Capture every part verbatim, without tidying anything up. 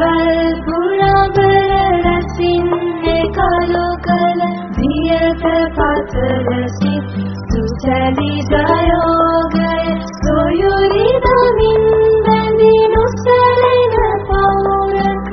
කල්පුරා බරසින්නේ කලකල දියත පතරසි සුචලි ජයෝගය සොයුරි දමින් බැඳි නොසැලෙන පෞරක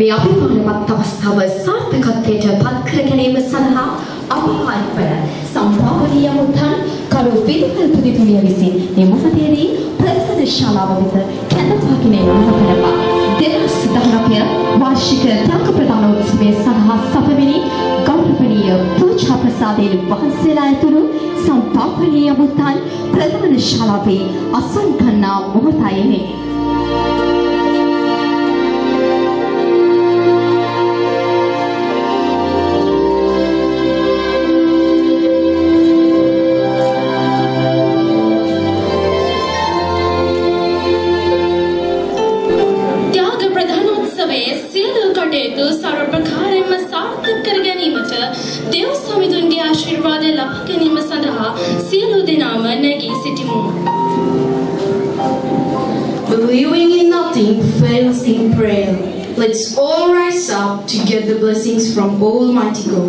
මේ අභිමානවත් අවස්ථාව සාර්ථකත්වයට පත් කර ගැනීම සඳහා අපහාරවන සම්භාවනීය මුත්තන් කරු විදුහල් පුදිතුමිය විසින් මේ මොහොතේදී ප්‍රධාන ශාලාව වෙත කැඳවාගෙන යනවා. දෙදහස් දහනවය වාර්ෂික ත්‍යාග ප්‍රදාන උත්සවය සඳහා සපවෙනි ගෞරවනීය පූජා ප්‍රසාදයෙන් වහන්සේලා ඇතුළු සම්භාවනීය මුත්තන් ප්‍රධාන ශාලාවේ අසුන් ගන්නා මොහොතයි මේ. Believing in nothing fails in prayer. Let's all rise up to get the blessings from Almighty God.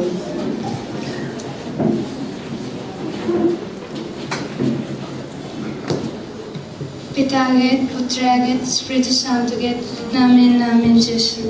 Pitaget, Putraget, Espírito Santoget, Namin, Namin, Jesus.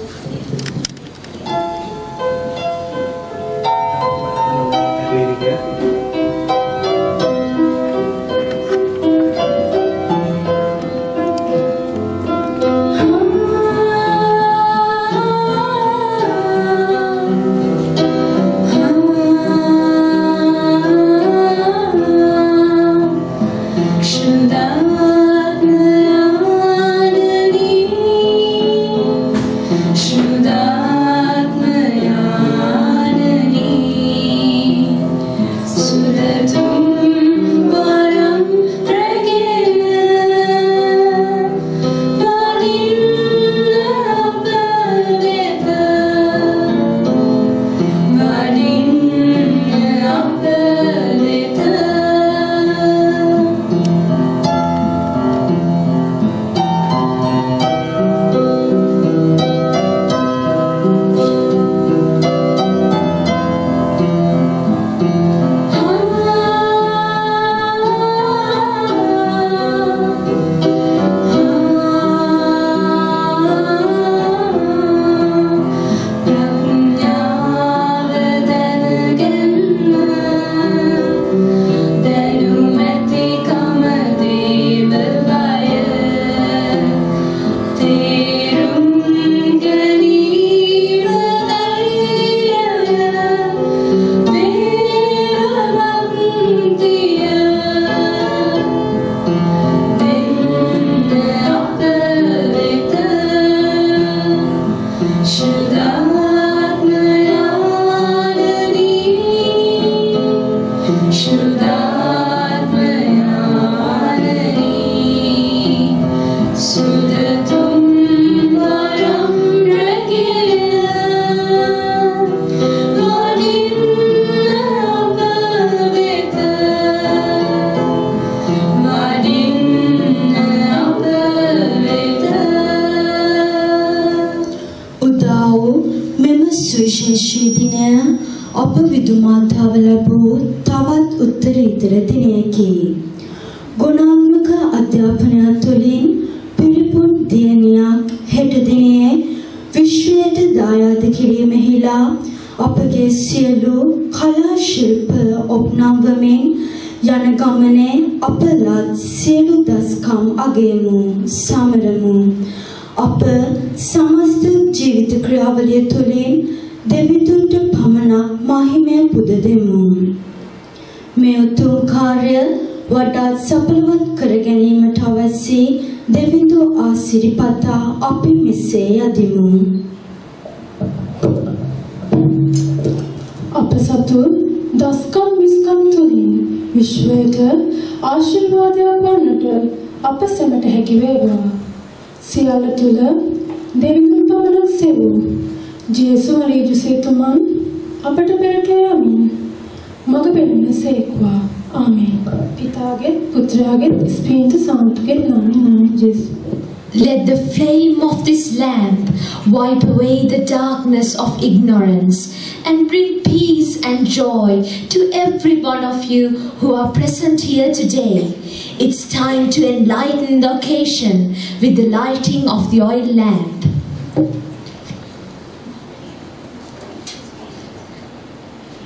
Let the flame of this lamp wipe away the darkness of ignorance and bring peace and joy to every one of you who are present here today. It's time to enlighten the occasion with the lighting of the oil lamp.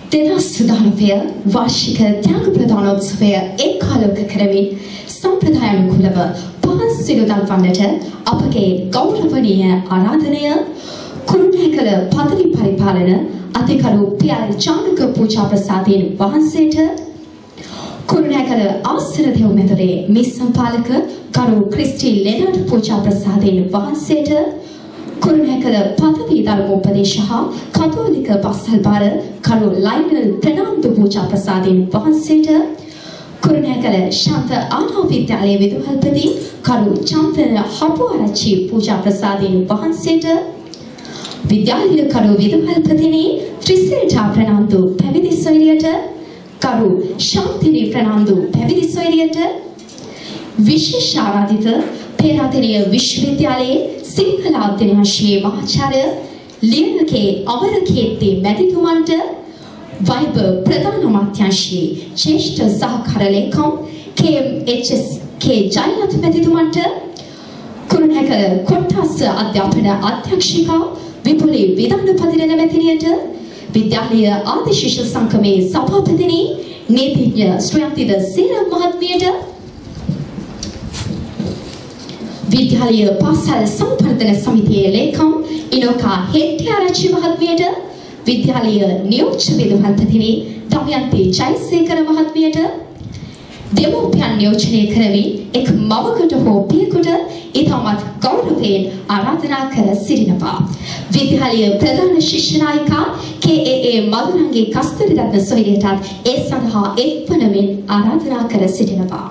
දෙදහස් දානවය වාර්ෂික ත්‍යාග ප්‍රදානෝත්සවය ඒකාලෝක කරමින් සම්ප්‍රදායානුකූලව පහන් සිළු දල්වන්නට අපගේ ගෞරවනීය ආරාධනය කුරුණෑගල පදවි පරිපාලන අධිකරු පියල් චානක පූජා ප්‍රසාදයෙන් වහන්සේට කුරුණෑගල ආසන දෙව් මෙතලේ මිස් සම්පාලක කරු ක්‍රිස්ටි ලෙනඩ් පූජා ප්‍රසාදයෙන් වහන්සේට කුරුණෑගල පදවි ධර්මෝපදේශ හා කතෝලික පස්සල් බාර කරු ලයිනල් ප්‍රනාන්දු පූජා ප්‍රසාදයෙන් වහන්සේට කුරුණෑගල ශාන්ත ආරා විද්‍යාලයේ විදුහල්පති කරු චන්දන හපුආරච්චි පූජා ප්‍රසාදයෙන් වහන්සේට විද්‍යාලීය කරු විදුහල්පතිනි ත්‍රිසේඨා ප්‍රනාන්දු පැවිදි සොයුරියට කරු ශාන්තිනි ප්‍රනාන්දු පැවිදි සොයුරියට විශේෂ ආරාධිත පේරාදෙණිය විශ්වවිද්‍යාලයේ සිංහල අධ්‍යයනශීලී මහාචාර්ය ලියනකේ අමරකීර්ති මැතිතුමන්ට වයිබ ප්‍රධාන අමාත්‍යාංශයේ ජ්‍යෙෂ්ඨ සහකාර ලේකම් K M H S K Jayalath මැතිතුමන්ට කුරුණෑගල කොට්ටාස අධ්‍යාපන අධ්‍යක්ෂිකා විපුලි විධානපතිරණ මැතිණියට විද්‍යාලීය ආදිශිෂ්‍ය සංගමේ සභාපතිනි නීතිඥ ශ්‍රියන්තිද සීර මහත්මියට විද්‍යාලීය පාසල් සම්වර්ධන සමිතියේ ලේකම් ඉනෝකා හෙට්ටිආරච්චි මහත්මියට විද්‍යාලීය නියෝජ්‍ය විදුහල්පතිනි දමයන්ති ජයසේකර මහත්මියට දෙමෝපියන් නියෝජනය කරමින් එක් මවකට හෝ පියෙකුට ඉතාමත් ගෞරවයෙන් ආරාධනා කර සිටිනවා. විද්‍යාලීය ප්‍රධාන ශිෂ්‍ය නායිකා කේ ඒ ඒ මදුරංගේ කස්තරිරත්න සොයුරියටත් ඒ සඳහා එක්වනමින් ආරාධනා කර සිටිනවා.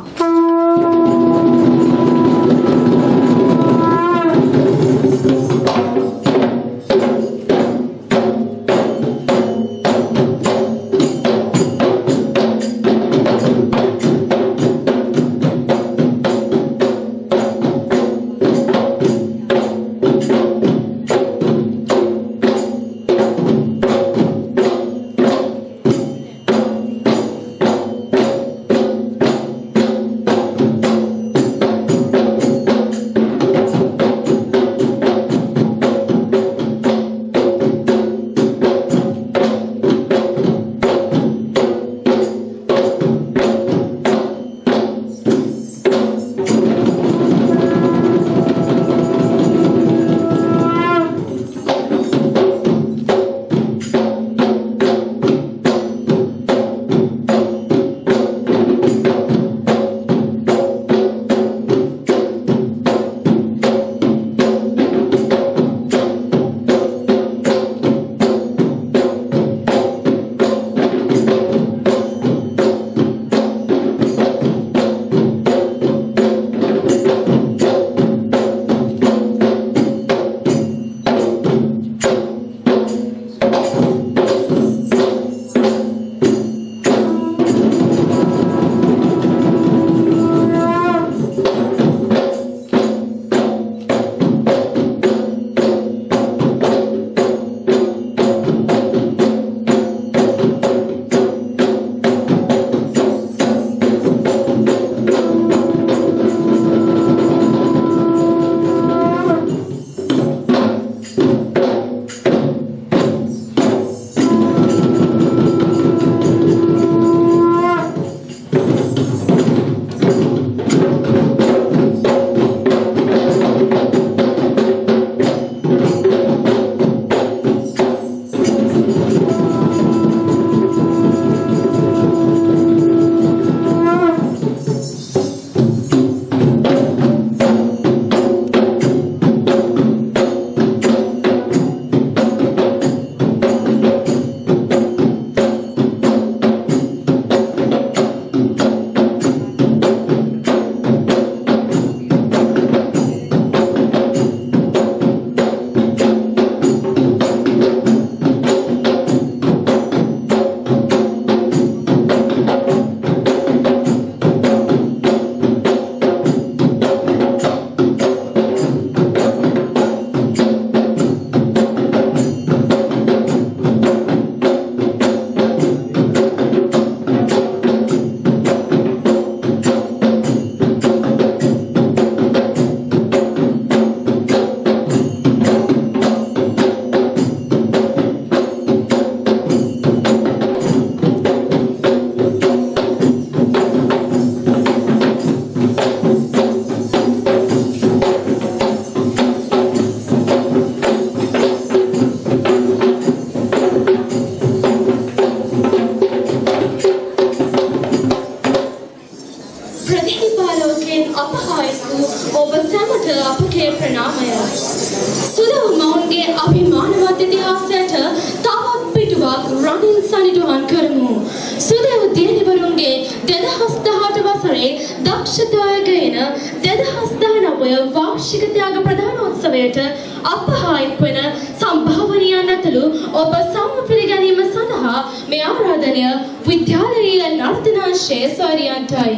ඥානින් සනිටුහන් කරමු. සුදේව දියණිවරුන්ගේ දෙදහස් දහඅට වසරේ දක්ෂතාවයගෙන දෙදහස් දහනවය වාර්ෂික ත්‍යාග ප්‍රදානෝත්සවයට අපහා එක්වන සම්භාවනීයන් ඇතුළු ඔබ සම්ම පිළිගැනීම සඳහා මේ ආරාධනය විද්‍යාලීය නර්තනාංශයේ ස්වරියන්ටයි.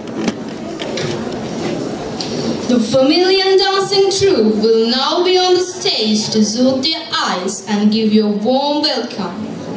The familiar dancing troupe will now be on the stage to soothe their eyes and give you a warm welcome.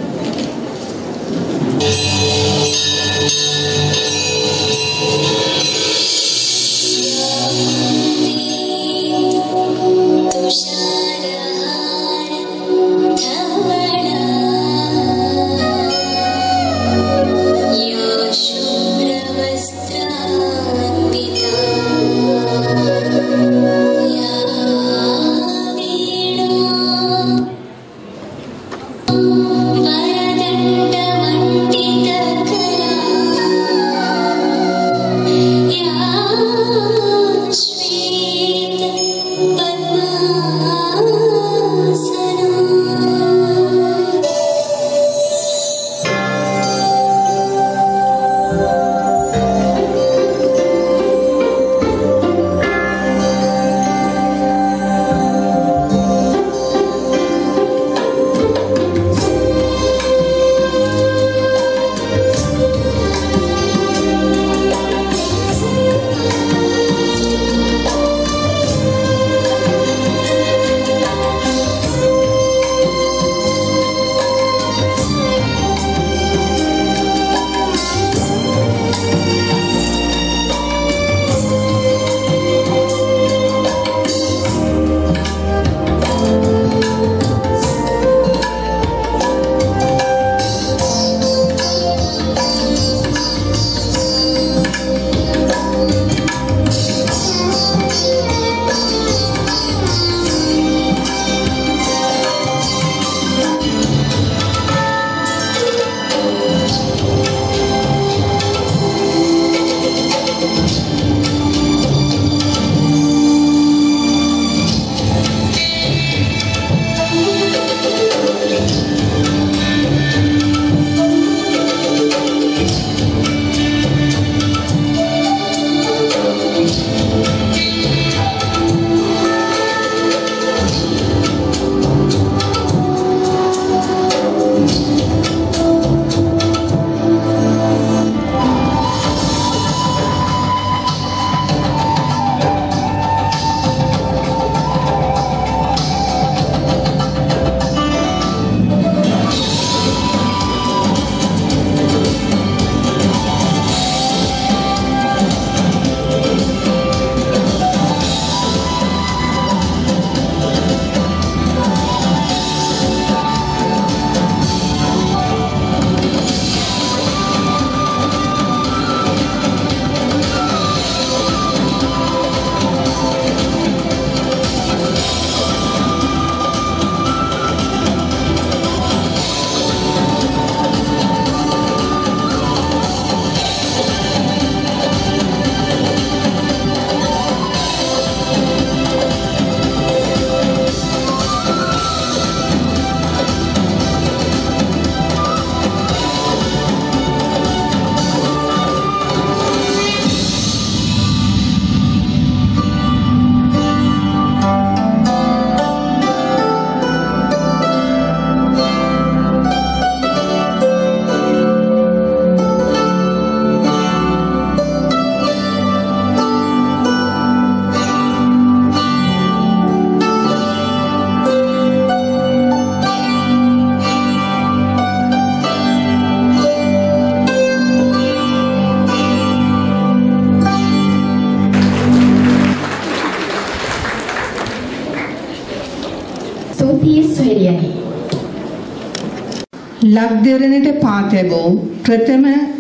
ලක්දෙරණට පා තැබූ ප්‍රථම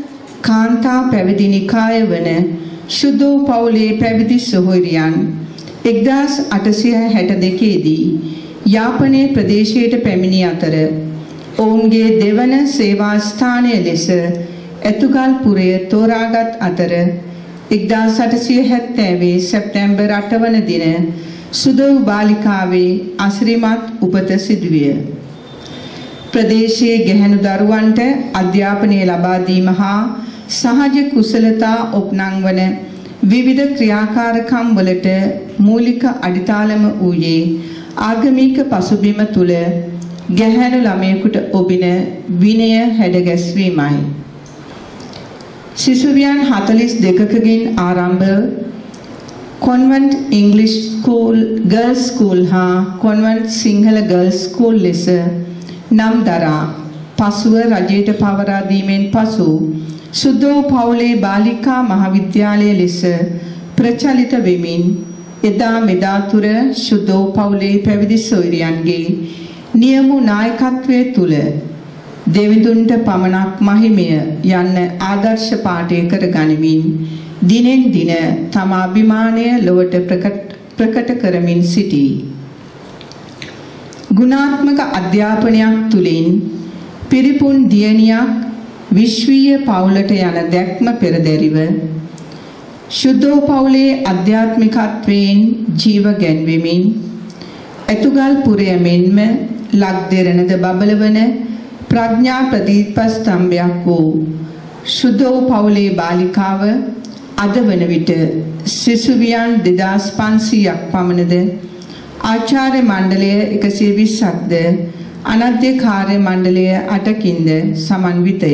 කාන්තා පැවිදි නිකාය වන ශුද්ධ පවුලේ පැවිදි සොහොයුරියන් එක්දාස් අටසිය හැට දෙකේ දී යාපනයේ ප්‍රදේශයට පැමිණි අතර ඔවුන්ගේ දෙවන සේවා ස්ථානය ලෙස එතුගල්පුරය තෝරාගත් අතර එක්දාස් අටසිය හැත්තෑවේ සැප්තැම්බර් අට වන දින සුදව් බාලිකාවේ අසිරිමත් උපත සිදුවිය. ප්‍රදේශයේ ගැහැණු දරුවන්ට අධ්‍යාපනය ලබා දීම හා සහජ කුසලතා ඔප්නංවන විවිධ ක්‍රියාකාරකම් වලට මූලික අඩිතාලම වූයේ ආගමික පසුබිම තුල ගැහැණු ළමයෙකුට ඔබින විනය හැඩගැස්වීමයි. සිසුවියන් හතළිස් දෙකකින් ආරම්භ කොන්වන්ට් ඉංග්‍රීසි ස්කූල් ගර්ල්ස් ස්කූල් හා කොන්වන්ට් සිංහල ගර්ල්ස් ස්කූල් ලෙස නම් දරා පසුව රජයට පවරා දීමෙන් පසු සුදෝ පවුලේ බාලිකා මහාවිද්‍යාලය ලෙස ප්‍රචලිත වෙමින් එදා මෙදා තුර සුදෝ පවුලේ පැවිදි සොයුරියන්ගේ නියමු නායකත්වයේ තුල දෙවිඳුන්ට පමණක් මහිමය යන්න ආදර්ශ පාඨය කර ගනිමින් දිනෙන් දින තම අභිමානය ලොවට ප්‍රකට කරමින් සිටී. ගුණාත්මක අධ්‍යාපනයක් තුලින් පිරිපුන් දියණියක් විශ්වීය පවුලට යන දැක්ම පෙරදැරිව සුදෝ පවුලේ ආධ්‍යාත්මිකත්වයෙන් ජීව ගැන්වෙමින් එතුගල් පුරය මෙන්ම ලක්දෙරණද බබලවන ප්‍රඥා ප්‍රදීප ස්තම්භයක් වූ සුදෝ පවුලේ බාලිකාව අද වන විට සිසුවියන් දෙදාස් පන්සීයක් පමණද ආචාර්ය මණ්ඩලය එකසිය විස්සක්ද අනධ්‍යකාර්ය මණ්ඩලය අටකින්ද සමන්විතය.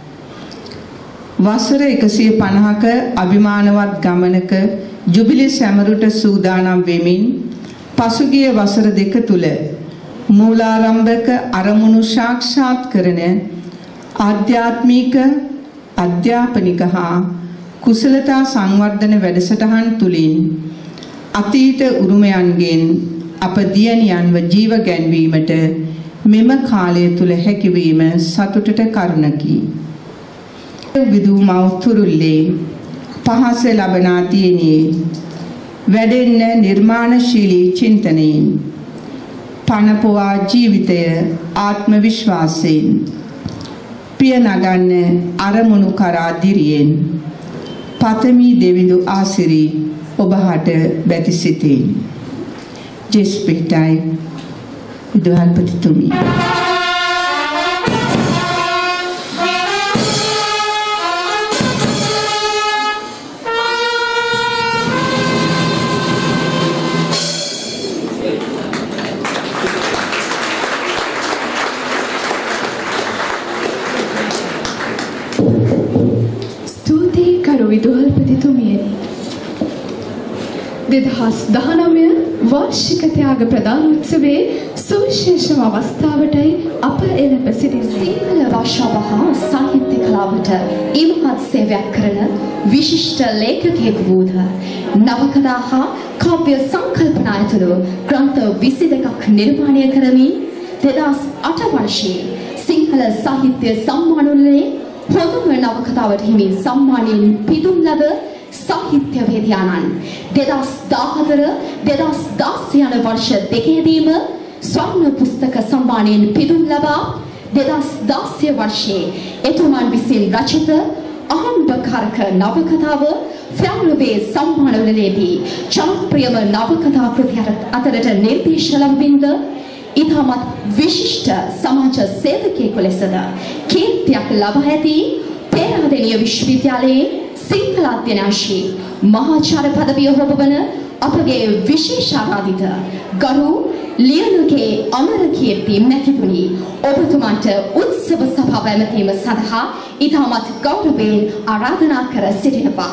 වසර එකසිය පනහක අභිමානවත් ගමනක ජුබිලි සැමරුට සූදානම් වෙමින් පසුගිය වසර දෙක තුල මූලාරම්භක අරමුණු සාක්ෂාත් කරන ආධ්‍යාත්මික අධ්‍යාපනික හා කුසලතා සංවර්ධන වැඩසටහන් තුලින් අතීත උරුමයන්ගෙන් අප දියණියන්ව ජීව ගැන්වීමට මෙම කාලය තුල හැකියවීම සතුටට කරුණකි. විදූ මෞතුරුල්ලේ පහස ලබනා තියනේ වැඩෙන්න නිර්මාණශීලී චින්තනයෙන් පනපුවා ජීවිතය ආත්ම විශ්වාසයෙන් පිය නගන්න අරමුණු කරා දිරියෙන් පතමි දෙවිඳු ආසිරි ඔබහට බැති සිටින් ජෙස්පිටයි විදුහල්පතිතුමී. විදුහල්පතිතුමියනි, දෙදහස් දහනවය වාර්ෂික ත්‍යාග ප්‍රදාන උත්සවයේ සුවිශේෂම අවස්ථාවටයි අප එළඹ සිටින්නේ. සිංහල භාෂාව හා සාහිත්‍ය කලාවට ඉමහත් සේවයක් කරන විශිෂ්ට ලේඛකයෙකු වූහ. නවකතා හා කාව්‍ය සංකල්පනා ඇතුළු ග්‍රන්ථ විසි දෙකක් නිර්මාණය කරමින් දෙදහස් අට වර්ෂයේ සිංහල සාහිත්‍ය සම්මානවලදී හොඳම නවකතාවට හිමි සම්මානයෙන් පිදුම් ලද සාහිත්‍යවේදියාණන් දෙදහස් දාහතර දෙදහස් දාසය යන වර්ෂ දෙකේදීම ස්වර්ණ පුස්තක සම්මානයෙන් පිදුම් ලබා දෙදහස් දාසය වර්ෂයේ එතුමන් විසින් රචිත අහම්බකාරක නවකතාව ෆ්‍රාන්ස්වේ සම්මානවලදී ජනප්‍රියම නවකතා කෘති අතරට නිර්දේශ ලැබෙමින්ද ඉතාමත් විශිෂ්ට සමාජ සේවකයෙකු ලෙසද කීර්තියක් ලබා ඇති පේරාදෙණිය විශ්වවිද්‍යාලයේ සිංහල අධ්‍යනාංශයේ මහාචාර්ය පදවිය හොබවන අපගේ විශේෂාරාධිත ගරු ලියනුගේ අමරකීර්ති මැතිතුනි, ඔබතුමාට උත්සව සභාව ඇමතීම සඳහා ඉතාමත් ගෞරවයෙන් ආරාධනා කර සිටිනවා.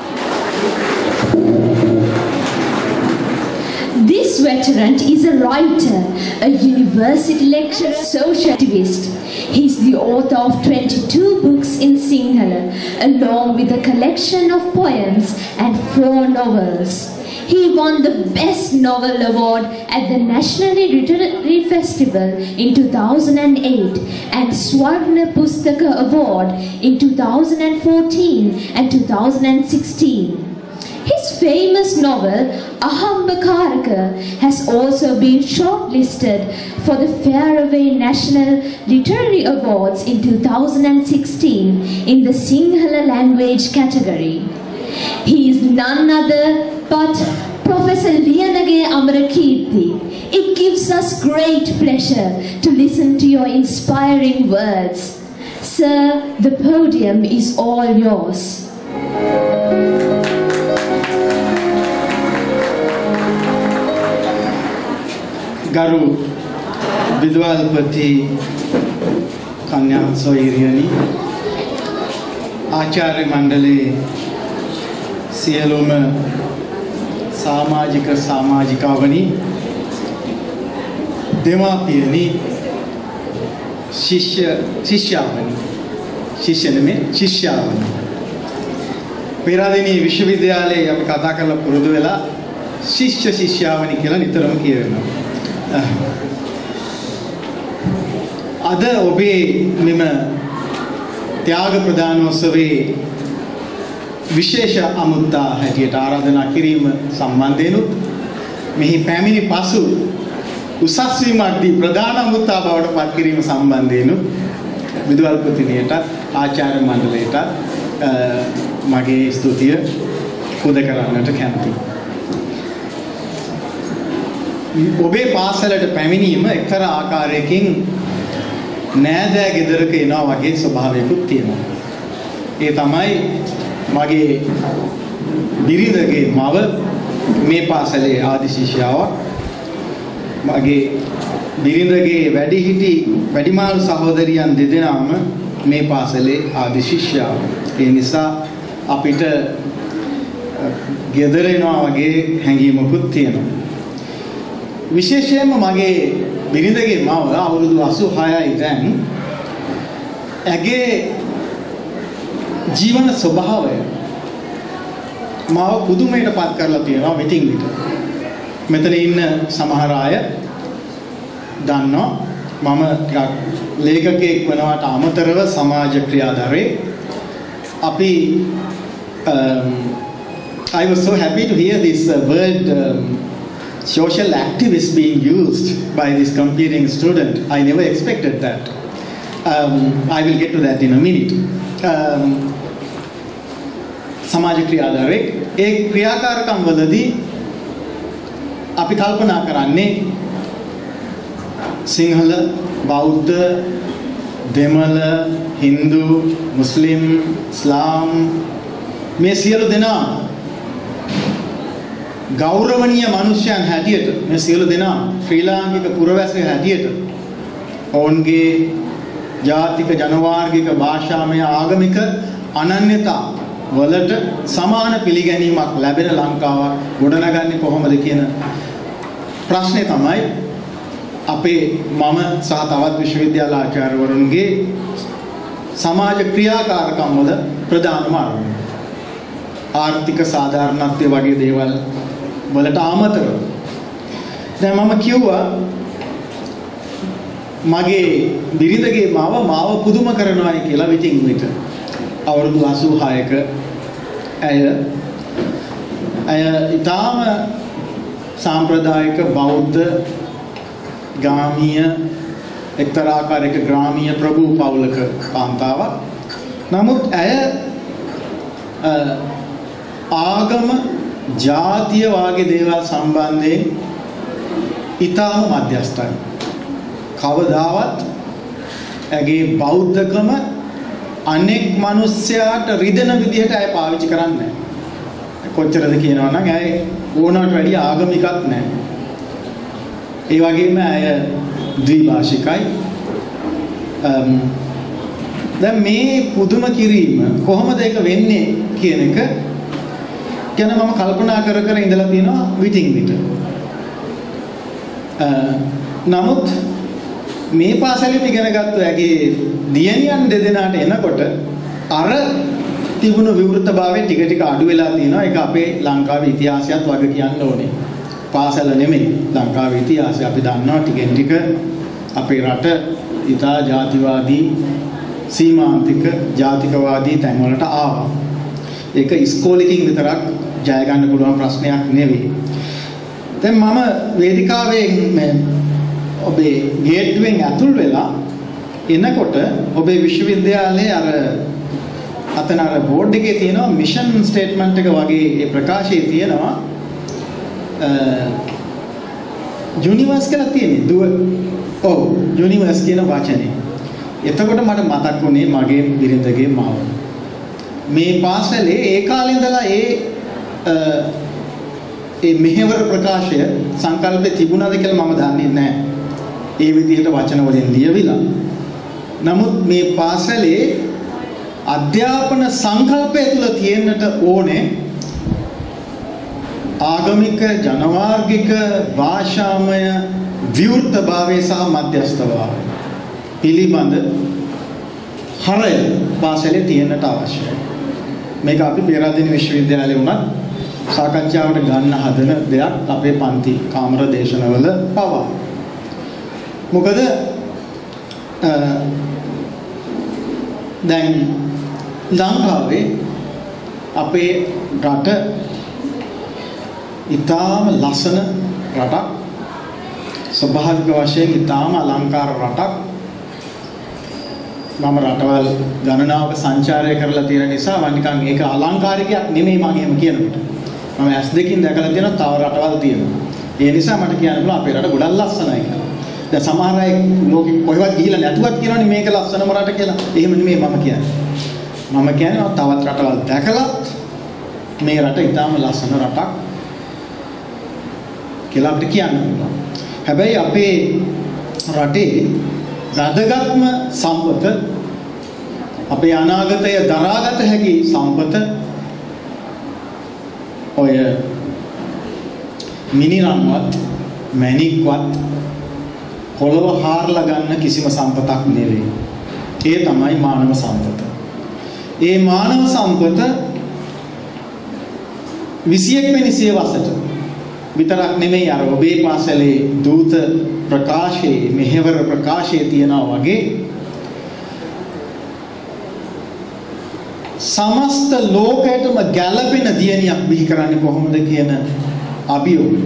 This veteran is a writer, a university lecturer, social activist. He is the author of twenty-two books in Sinhala, along with a collection of poems and four novels. He won the Best Novel Award at the National Literary Festival in two thousand eight and Swarna Pustaka Award in two thousand fourteen and two thousand sixteen. His famous novel Ahambakaraka has also been shortlisted for the Fairway National Literary Awards in two thousand sixteen in the Sinhala language category. He is none other but Professor Liyanage Amarakirti. it gives us great pleasure to listen to your inspiring words. Sir, the podium is all yours. Garu Vidwalpati Kanya Soiriani Acharya Mandale Sialuma Samajika Samajikavani Demapiyani Shishya Shishyavani Shishyaname Shishyavani Peradini Vishwavidyalaya අපි කතා කරලා පුරුදු වෙලා ශිෂ්‍ය ශිෂ්‍යාවනි කියලා නිතරම කියනවා. අද ඔබේ මෙම ත්‍යාග ප්‍රදානෝත්සවයේ විශේෂ අමුත්තා හැටියට ආරාධනා කිරීම සම්බන්ධයෙන් මෙහි පැමිණි පසු උසස් වීමක්දී ප්‍රධාන අමුත්තා බවට පත් කිරීම සම්බන්ධයෙන් විදුහල්පතිනියට ආචාර්ය මණ්ඩලයට මගේ ස්තුතිය පුද කරන්නට කැමතියි. ඔබේ පාසලට පැමිණීම එක්තරා ආකාරයකින් නෑදෑ ගෙදරක එනවා වගේ ස්වභාවයකුත් තියෙනවා. ඒ තමයි මගේ බිරිඳගේ මව මේ පාසලේ ආදි ශිෂ්‍යාවක්. මගේ බිරිඳගේ වැඩිහිටි වැඩිමාළු සහෝදරියන් දෙදෙනාම මේ පාසලේ ආදි ශිෂ්‍යාව. ඒ නිසා අපිට ගෙදර එනවා වගේ හැඟීමකුත් තියෙනවා. විශේෂයෙන්ම මගේ බිරිඳගේ මව අවුරුදු අසූහයයි දැන්. ඇගේ ජීවන ස්වභාවය මාව පුදුමයට පත් කරලා තියෙනවා මෙතින් විට. මෙතන ඉන්න සමහර අය දන්නවා මම ටිකක් ලේඛකයෙක් වෙනවට අමතරව සමාජ ක්‍රියාධරේ අපි um, I was so happy to hear this uh, word um, social activist being used by this competing student. I never expected that. Um, I will get to that in a minute. Um, සමාජ ක්‍රියාධරේ ඒ ක්‍රියාකාරකම් වලදී අපි කල්පනා කරන්නේ සිංහල, බෞද්ධ, දෙමළ, හින්දු, මුස්ලිම්, ඉස්ලාම් මේ සියලු දෙනා ගෞරවනීය මිනිසයන් හැටියට මේ සියලු දෙනා ශ්‍රී ලාංකික පුරවැසියන් හැටියට ඔවුන්ගේ ජාතික ජනවාර්ගික භාෂාමය ආගමික අනන්‍යතා වලට සමාන පිළිගැනීමක් ලැබෙන ලංකාවක් ගොඩනගන්නේ කොහොමද කියන ප්‍රශ්නේ තමයි අපේ මම සහ තවත් විශ්වවිද්‍යාල ආචාර්යවරුන්ගේ සමාජ ක්‍රියාකාරකම් වල ප්‍රධානම අරමුණ. ආර්ථික සාධාරණත්වයේ වගේ දේවල් වලට අමතරව දැන් මම කිව්වා මගේ බිරිඳගේ මාව මාව පුදුම කරනවායි කියලා විтин විට අවුරුදු අසූහයක ඇය ඇය ඊටාම සාම්ප්‍රදායික බෞද්ධ ගාමීය එක්තරා ආකාරයක ග්‍රාමීය ප්‍රභූ පවුලක කාන්තාවක්. නමුත් ඇය ආගම ජාතිය වාගේ දේවල් සම්බන්ධයෙන් ඊටාම මධ්‍යස්ථයි. කවදාවත් ඇගේ බෞද්ධකම අනෙක් මිනිස්යාට රිදෙන විදිහට ඇය පාවිච්චි කරන්නේ නැහැ. කොච්චරද කියනවා නම් ඇය ඕනකට වැඩිය ආගමිකක් නැහැ. ඒ වගේම ඇය ද්විභාෂිකයි. දැන් මේ පුදුම කිරීම කොහොමද ඒක වෙන්නේ කියන එක ගැන මම කල්පනා කර කර ඉඳලා තියෙනවා විтин විට. නමුත් මේ පාසලෙන් ඉගෙන ගත්ත ඇගේ දියණියන් දෙදෙනාට එනකොට අර තිබුණු විවෘතභාවය ටික ටික අඩු වෙලා තියෙනවා. ඒක අපේ ලංකාවේ ඉතිහාසයත් වග කියන්න ඕනේ. පාසල නෙමෙයි ලංකාවේ ඉතිහාසය අපි දන්නවා ටිකෙන් ටික අපේ රට ඉතා ජාතිවාදී සීමාන්තික ජාතිකවාදී තැන් වලට ආවා. ඒක ඉස්කෝලේකින් විතරක් ජය ගන්න පුළුවන් ප්‍රශ්නයක් නෙවෙයි. දැන් මම වේදිකාවේ මේ ඔබේ ගේට්ටුවෙන් ඇතුල් වෙලා එනකොට ඔබේ විශ්වවිද්‍යාලයේ අර අතන අර බෝඩ් එකේ තියෙනවා මිෂන් ස්ටේට්මන්ට් එක වගේ ඒ ප්‍රකාශයේ තියෙනවා යුනිවර්ස් කියලා තියෙන්නේ දුව. ඔව් යුනිවර්ස් කියන වචනේ. එතකොට මට මතක් වුණේ මගේ බිරිඳගේ මාව. මේ පාසලේ ඒ කාලේ ඉඳලා ඒ ඒ මෙහෙවර ප්‍රකාශය සංකල්පේ තිබුණාද කියලා මම දන්නේ නැහැ. ඒ විදිහට වචන වලින් ලියවිලා. නමුත් මේ පාසලේ අධ්‍යාපන සංකල්පය තුළ තියෙන්නට ඕනේ ආගමික ජනවාර්ගික භාෂාමය විවෘතභාවය සහ මධ්‍යස්ථභාවය පිළිබඳ හරය පාසලේ තියෙන්නට අවශ්‍යයි. මේක අපි පෙරදින විශ්වවිද්‍යාලයේ වුණත් සාකච්ඡාවට ගන්න හදන දෙයක් අපේ පන්ති කාමර දේශනවල පවා. මොකද දැන් ලංකාවේ අපේ රට ඉතාම ලස්සන රටක්, ස්වභාවික වශයෙන් ඉතාම අලංකාර රටක්. මම රටවල් ගණනාවක සංචාරය කරලා තියෙන නිසා මම නිකන් ඒක අලංකාරිකයක් නෙමෙයි මම එහෙම කියනකොට. මම ඇස් දෙකින් දැකලා තියෙනවා තව රටවල් තියෙනවා. ඒ නිසා මට කියන්න පුළුවන් අපේ රට ගොඩක් ලස්සනයි කියලා. දැන් සමහර අය ලෝකෙ කොහෙවත් ගිහිල්ලා නැතුවත් කියනවනේ මේක ලස්සනම රට කියලා. එහෙම නෙමෙයි මම කියන්නේ. මම කියන්නේ තවත් රටවල් දැකලා මේ රට ඉතාම ලස්සන රටක් කියලා අපිට කියන්න පුළුවන්. හැබැයි අපේ රටේ වැදගත්ම සම්පත අපේ අනාගතය දරාගත හැකි සම්පත ඔය මිනිරන්වත් මැණික්වත් පොළව හාරලා ගන්න කිසිම සම්පතක් නෙවෙයි. ඒ තමයි මානව සම්පත. ඒ මානව සම්පත විසියෙක් වෙනි සියවසට විතරක් නෙමෙයි අර ඔබේ පාසලේ දූත ප්‍රකාශයේ මෙහෙවර ප්‍රකාශයේ තියනවා වගේ සමස්ත ලෝකයටම ගැළපෙන දියණියක් බිහි කරන්නේ කොහොමද කියන අභියෝගය.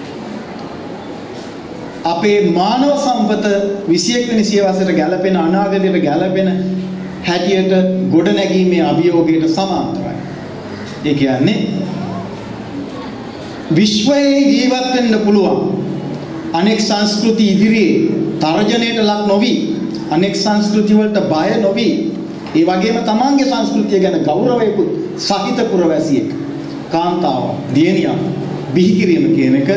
අපේ මානව සම්පත විසියෙක් වෙනි සියවසට ගැළපෙන අනාගතයට ගැළපෙන හැටියට ගොඩනැගීමේ අභියෝගයට සමාන්තරයි. ඒ කියන්නේ විශ්වයේ ජීවත් වෙන්න පුළුවන් අනෙක් සංස්කෘති ඉදිරියේ තර්ජනයට ලක් නොවි අනෙක් සංස්කෘති වලට බය නොවි ඒ වගේම තමන්ගේ සංස්කෘතිය ගැන ගෞරවයකුත් සහිත පුරවැසියෙක් කාන්තාව දියණියක් බිහි කිරීම කියන එක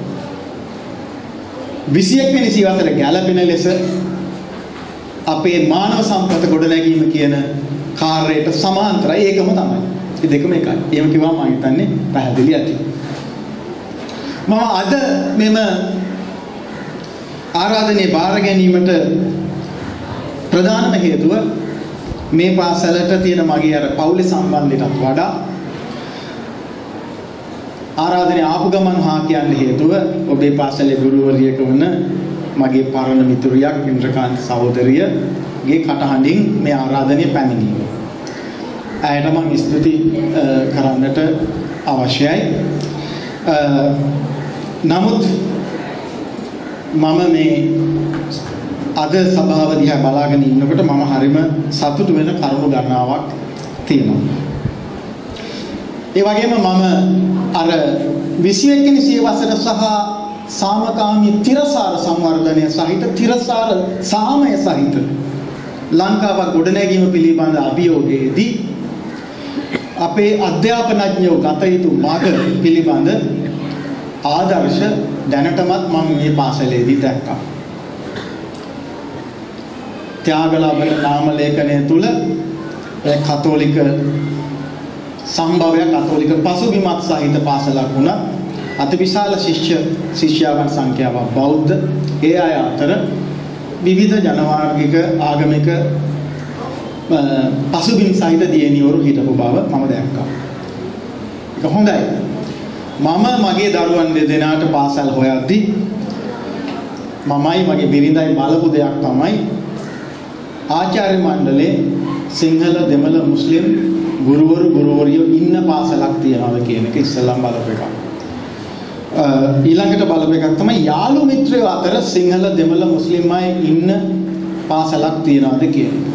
විසියෙක් වෙනි සියවසට ගැළපෙන ලෙස අපේ මානව සම්පත ගොඩනැගීම කියන කාර්යයට සමාන්තරයි. ඒකම තමයි. මේ දෙකම එකයි. එහෙම කිව්වම මම හිතන්නේ පැහැදිලි ඇති. මම අද මෙම ආරාධනයේ බාර ගැනීමට ප්‍රධානම හේතුව මේ පාසලට තියෙන මගේ අර පවුලේ සම්බන්ධයටත් වඩා ආරාධනයේ ආපු ගමන් හා කියන්න හේතුව ඔබේ පාසලේ ගුරුවරියක වන මගේ පරණ මිතුරියක් ඉන්ද්‍රකාන්ත සහෝදරියගේ කටහඬින් මේ ආරාධනය පැමිණීම. ඇයට මම ස්තුති කරන්නට අවශ්‍යයි. නමුත් මම මේ අද සභාව දිහා බලාගෙන ඉන්නකොට මම හරිම සතුටු වෙන කරුණු ගණනාවක් තියෙනවා. ඒ වගේම මම අර විසියෙක් වෙනි සියවසට සහ සාමකාමී තිරසාර සංවර්ධනය සහිත තිරසාර සාමය සහිත ලංකාව ගොඩනැගීම පිළිබඳ අභියෝගයේදී අපේ අධ්‍යාපනඥයෝ ගත යුතු මාර්ග පිළිබඳ ආදර්ශ දැනටමත් මම මේ පාසලේදී දැක්කා. ත්‍යාගලාභන නාම ලේඛනය තුල ඒ කතෝලික සම්භවය කතෝලික පසුබිමක් සහිත පාසලක් වුණා. අතිවිශාල ශිෂ්‍ය ශිෂ්‍යාවන් සංඛ්‍යාවක් බෞද්ධ ඒ අය අතර විවිධ ජනවාර්ගික ආගමික පසුබිම් සහිත දියණියවරු හිටපු බව මම දැක්කා. ඒක හොඳයි. මම මගේ දරුවන් දෙදෙනාට පාසල් හොයද්දී මමයි මගේ බිරිඳයි බලපු දෙයක් තමයි ආචාර්ය මණ්ඩලේ සිංහල දෙමළ මුස්ලිම් ගුරුවරු ගුරුවරියෝ ඉන්න පාසලක් තියනවාද කියන එක ඉස්සෙල්ලාම බලපු එකක්. ඊළඟට බලපු එකක් තමයි යාළු මිත්‍රයෝ අතර සිංහල දෙමළ මුස්ලිම් අය ඉන්න පාසලක් තියනවාද කියන එක.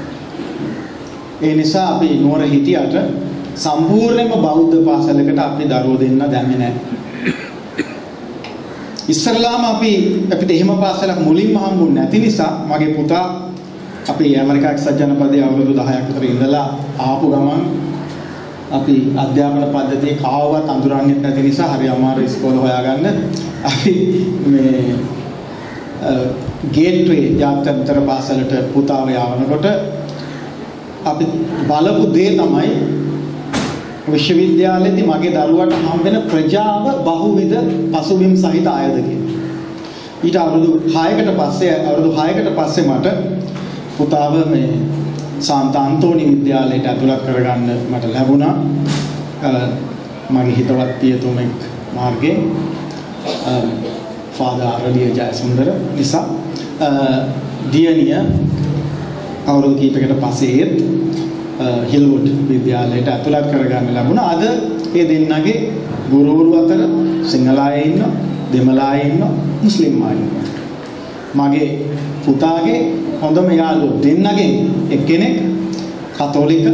ඒ නිසා අපි නුවර හිටියට සම්පූර්ණයෙන්ම බෞද්ධ පාසලකට අපි දරුවෝ දෙන්න දැම්මේ නැහැ. ඉස්සරලාම අපි අපිට එහෙම පාසලක් මුලින්ම හම්බුනේ නැති නිසා මගේ පුතා අපි ඇමරිකා එක්සත් ජනපදයේ අවුරුදු දහයක් විතර ඉඳලා ආපු ගමන් අපි අධ්‍යාපන පද්ධතියේ කාවවත් අඳුරන්නේ නැති නිසා හරි අමාරු ඉස්කෝල හොයාගන්න අපි මේ ගේට්වේ ජාත්‍යන්තර පාසලට පුතාව යවනකොට අපි බලපු දේ තමයි විශ්වවිද්‍යාලයේදී මගේ දරුවට හම්බෙන ප්‍රජාව බහුවිධ පසුබිම් සහිත අයද කියලා. ඊට අවුරුදු හයකට පස්සේ අවුරුදු හයකට පස්සේ මට පුතාව මේ සාන්ත අන්තෝනි විද්‍යාලයට ඇතුළත් කරගන්න මට ලැබුණා. මගේ හිතවත් පියතුමෙක් මාර්ගයෙන් ෆාදර් ආරලිය ජයසුන්දර නිසා දියණිය අවුරුදු කිහිපයකට පස්සේ හිල්වුඩ් විද්‍යාලයට ඇතුළත් කරගන්න ලැබුණා. අද මේ දෙන්නගේ ගුරුවරු අතර සිංහල අය ඉන්නවා, දෙමළ අය ඉන්නවා, මුස්ලිම් අය ඉන්නවා. මගේ පුතාගේ හොඳම යාළුවෝ දෙන්නගෙන් එක්කෙනෙක් කතෝලික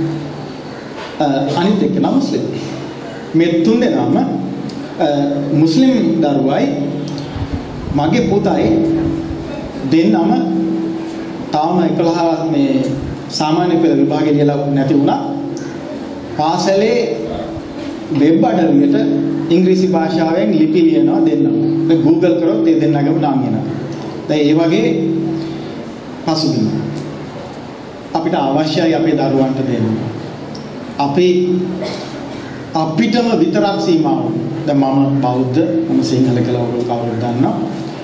අනිත් එක්කෙනා මුස්ලිම්. මේ තුන් දෙනාම මුස්ලිම් දරුවයි මගේ පුතයි දෙන්නම තාම එකොළහ මේ සාමාන්‍ය පෙළ විභාගේ ලියලා නැති වුණා. පාසලේ වෙබ් අඩවියට ඉංග්‍රීසි භාෂාවෙන් ලිපි ලියනවා දෙන්නම. ඒ Google කරොත් ඒ දෙන්නගම නම් එනවා. දැන් ඒ වගේ පසුබිම අපිට අවශ්‍යයි අපේ දරුවන්ට දෙන්න. අපි අපිටම විතරක් සීමා වුණා. දැන් මම බෞද්ධ, මම සිංහල කියලා ඔයගොල්ලෝ කවුරුත් දන්නවා.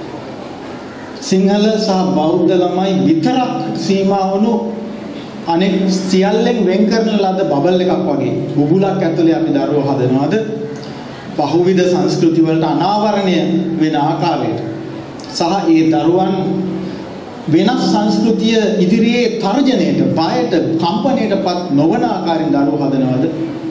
සිංහල සහ බෞද්ධ ළමයි විතරක් සීමා වුණු අනෙක් සියල්ලෙන් වෙන් කරන ලද බබල් එකක් වගේ බුබුලක් ඇතුලේ අපි දරුවෝ හදනවාද බහුවිධ සංස්කෘති වලට අනාවරණය වෙන ආකාරයට සහ ඒ දරුවන් වෙනස් සංස්කෘතිය ඉදිරියේ තර්ජනයට, බයට, කම්පනයටපත් නොවන ආකාරයෙන් දරුවෝ හදනවාද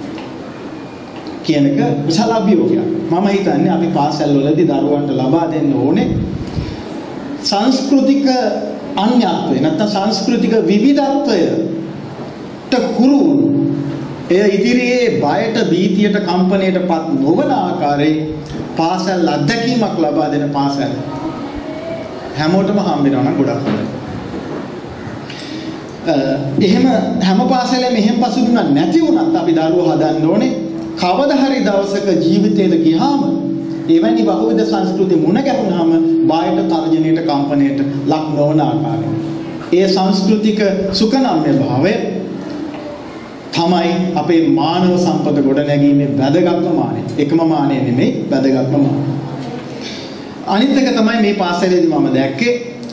කියන එක විශාල අභියෝගයක්. මම හිතන්නේ අපි පාසල් වලදී දරුවන්ට ලබා දෙන්න ඕනේ සංස්කෘතික අන්‍යත්වය නැත්නම් සංස්කෘතික විවිධත්වයට හුරු එය ඉදිරියේ බයට, භීතියට, කම්පනයටපත් නොවන ආකාරයේ පාසල් අත්දැකීමක් ලබා දෙන පාසල් හැමෝටම හම්බ වෙනවා නම් ගොඩක් හොඳයි. එහෙම හැම පාසලෙම එහෙම පසුබිමක් නැති වුණත් අපි දරුවෝ හදන්න ඕනේ කවදා හරි දවසක ජීවිතේට ගියාම එවැනි බහුවිධ සංස්කෘති මුණ ගැහුනහම බාහිර තර්ජනයට, කම්පනයට ලක් නොවන ආකාරයෙන් ඒ සංස්කෘතික සුඛනම්ය භාවය තමයි අපේ මානව සම්පත ගොඩනැගීමේ වැදගත්ම මානය. එකම මානය නෙමෙයි, වැදගත්ම මානය. අනිත් එක තමයි මේ පාසලේදී මම දැක්කේ